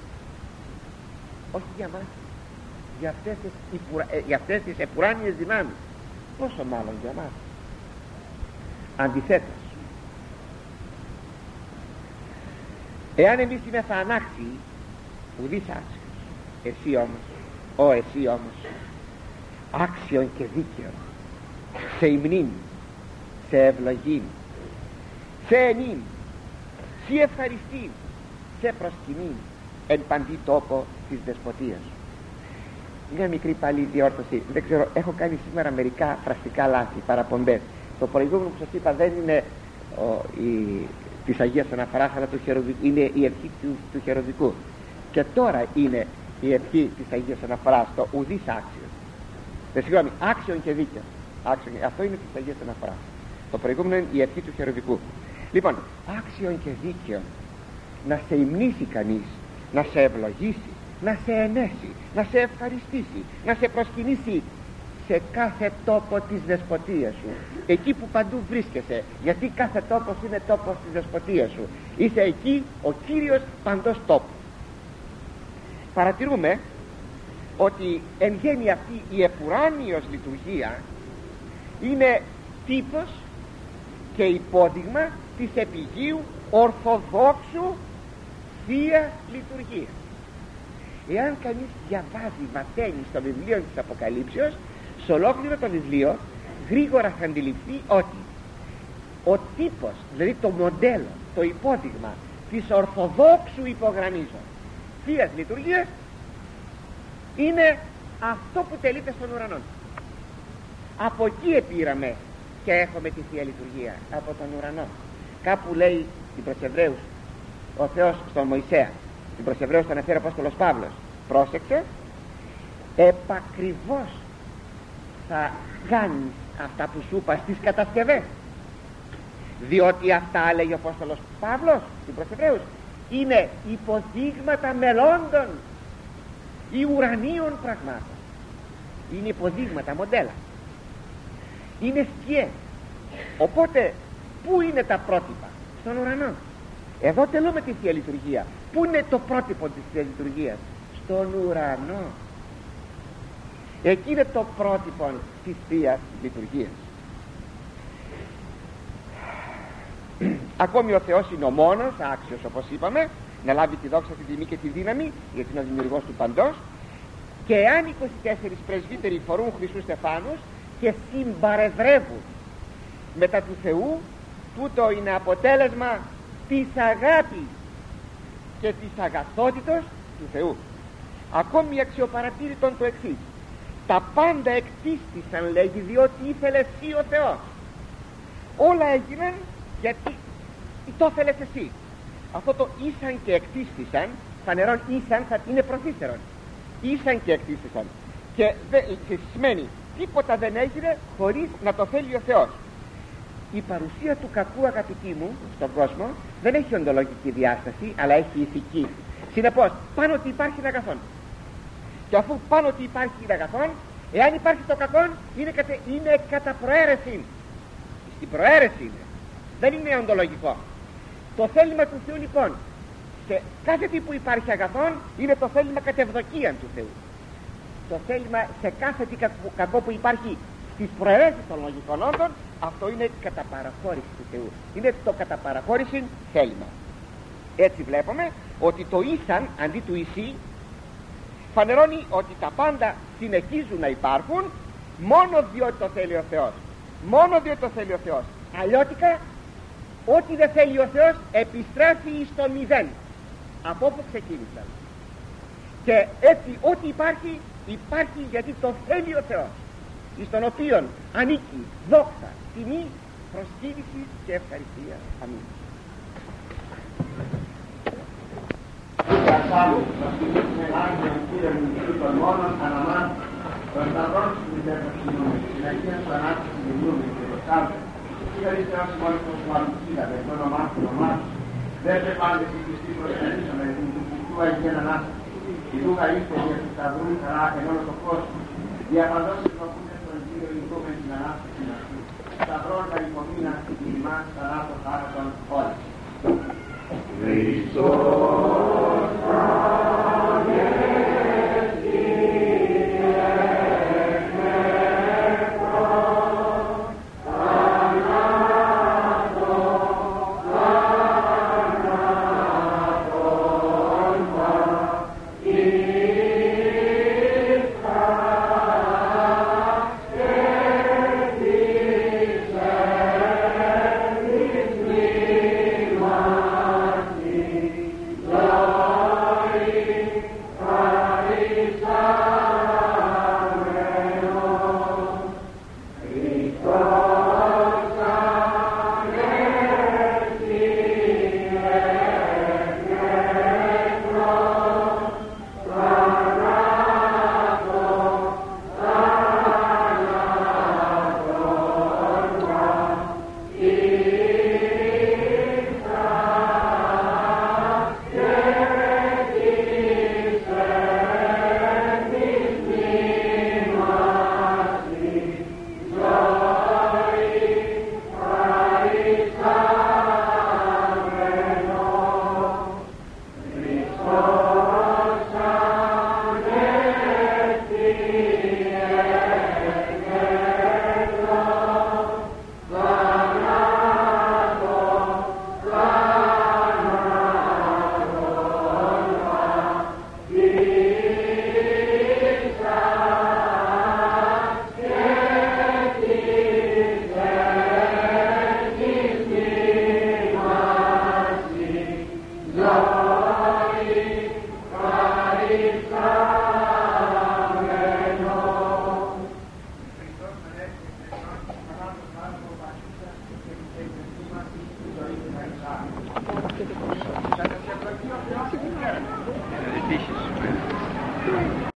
όχι για μας, για αυτές τις, υπουρα... ε, για αυτές τις επουράνιες δυνάμεις, πόσο μάλλον για μας. Αντιθέτως, εάν εμείς είμεθα ανάξιοι, ουδείς άξιος, εσύ όμως, ο εσύ όμως, άξιον και δίκαιον, σε υμνήν, σε ευλογήν, σε ενήν, σε ευχαριστήν, σε προσκυνήν, εν παντή τόπο της δεσποτείας σου. Μια μικρή πάλι διόρθωση, δεν ξέρω, έχω κάνει σήμερα μερικά φραστικά λάθη, παραπομπές. Το προηγούμενο που σας είπα δεν είναι ο, η, της Αγίας Αναφοράς, αλλά του χερουβικού, είναι η ευχή του, του χερουβικού. Και τώρα είναι η ευχή της Αγίας Αναφοράς, το ουδείς άξιος. Δεν συγγνώμη, άξιον και δίκαιο. Άξιον, αυτό είναι της Αγίας Αναφοράς. Το προηγούμενο είναι η ευχή του χερουβικού. Λοιπόν, άξιον και δίκαιο να σε υμνήσει κανείς, να σε ευλογήσει, να σε ενέσει, να σε ευχαριστήσει, να σε προσκυνήσει σε κάθε τόπο της δεσποτείας σου, εκεί που παντού βρίσκεσαι, γιατί κάθε τόπος είναι τόπος της δεσποτείας σου. Είσαι εκεί ο Κύριος παντός τόπου. Παρατηρούμε ότι εν γένει αυτή η επουράνιος λειτουργία είναι τύπος και υπόδειγμα της επιγείου ορθοδόξου Θεία Λειτουργίας. Εάν κανείς διαβάζει, βαθαίνει στο βιβλίο της Αποκαλύψεως, σε ολόκληρο το βιβλίο γρήγορα θα αντιληφθεί ότι ο τύπος, δηλαδή το μοντέλο, το υπόδειγμα της ορθοδόξου, υπογραμμίζω, Θείας Λειτουργίας είναι αυτό που τελείται στον ουρανό. Από εκεί επήραμε και έχουμε τη Θεία Λειτουργία, από τον ουρανό. Κάπου λέει την προς Εβραίους ο Θεός στον Μωυσέα, την προς Εβραίους τον αναφέρει ο Απόστολος Παύλος, πρόσεξε, επακριβώς θα κάνεις αυτά που σου είπα στις κατασκευές, διότι αυτά, λέει ο Απόστολος Παύλος την προς Εβραίους, είναι υποδείγματα μελλόντων ή ουρανίων πραγμάτων. Είναι υποδείγματα, μοντέλα, είναι σκιές. Οπότε πού είναι τα πρότυπα? Στον ουρανό. Εδώ τελούμε τη Θεία Λειτουργία. Πού είναι το πρότυπο της Θείας Λειτουργίας? Στον ουρανό. Εκεί είναι το πρότυπο της Θείας Λειτουργίας. Ακόμη ο Θεός είναι ο μόνος άξιος, όπως είπαμε, να λάβει τη δόξα, τη τιμή και τη δύναμη, γιατί είναι ο δημιουργός του παντός. Και αν είκοσι τέσσερις πρεσβύτεροι φορούν χρυσούς στεφάνους και συμπαρεδρεύουν μετά του Θεού, τούτο είναι αποτέλεσμα της αγάπης και της αγαθότητος του Θεού. Ακόμη αξιοπαρατήρητον το εξής: τα πάντα εκτίστησαν, λέγει, διότι ήθελε εσύ ο Θεός. Όλα έγιναν γιατί το θέλεις εσύ. Αυτό το ήσαν και εκτίστησαν, φανερόν ήσαν θα είναι προθύστερον. Ήσαν και εκτίστησαν. Και, δε, και σημαίνει τίποτα δεν έγινε χωρίς να το θέλει ο Θεός. Η παρουσία του κακού, αγαπητοί μου, στον κόσμο δεν έχει οντολογική διάσταση, αλλά έχει ηθική. Συνεπώς, πάνω ότι υπάρχει είναι αγαθόν. Και αφού πάνω ότι υπάρχει είναι αγαθόν, εάν υπάρχει το κακό, είναι, κατε, είναι κατά προαίρεση. Στην προαίρεση είναι. Δεν είναι οντολογικό. Το θέλημα του Θεού, λοιπόν, σε κάθε τι που υπάρχει αγαθόν, είναι το θέλημα κατ' ευδοκίαν του Θεού. Το θέλημα σε κάθε τι κακό που υπάρχει στις προαιρέσεις των λογικών όντων, αυτό είναι κατά παραχώρηση του Θεού. Είναι το κατά παραχώρηση θέλημα. Έτσι βλέπουμε ότι το ήσαν αντί του εισί φανερώνει ότι τα πάντα συνεχίζουν να υπάρχουν μόνο διότι το θέλει ο Θεός. Μόνο διότι το θέλει ο Θεός. Αλλιώτικα, ό,τι δεν θέλει ο Θεός επιστρέφει στο μηδέν, από όπου ξεκίνησαν. Και έτσι ό,τι υπάρχει, υπάρχει γιατί το θέλει ο Θεός, εις τον οποίον ανήκει δόξα, τιμή, προσκύνηση και ευχαριστία. Αμήν. Καθάλου, να στηρίσουμε άγιον Κύριον Ιησού των μόνων αναμάν, των σταυρών σου την τέπραξινούμε, την Αγία σου ανάπτυξη μιλούμε και το κάλπε. Κύριε Θεός μόνος του Μαρουκίδατε, το όνομά σου, το όνομά σου, δεν σε πάντες η Χριστή προσκυνήσαμε, την του κουκτού Αγία Ανάσταση. Η δούγα ήρθε για του σταυρού χαρά εν όλο το κόσμο. Διαπαντός ευλογούνται στον Κύριο ηγούμε την Ανάσταση αυτού. Σταυρών τα υπομείνα στην ημάς θανάτων θάρρατον όλες. Χριστός Lord. ερωτήσεις.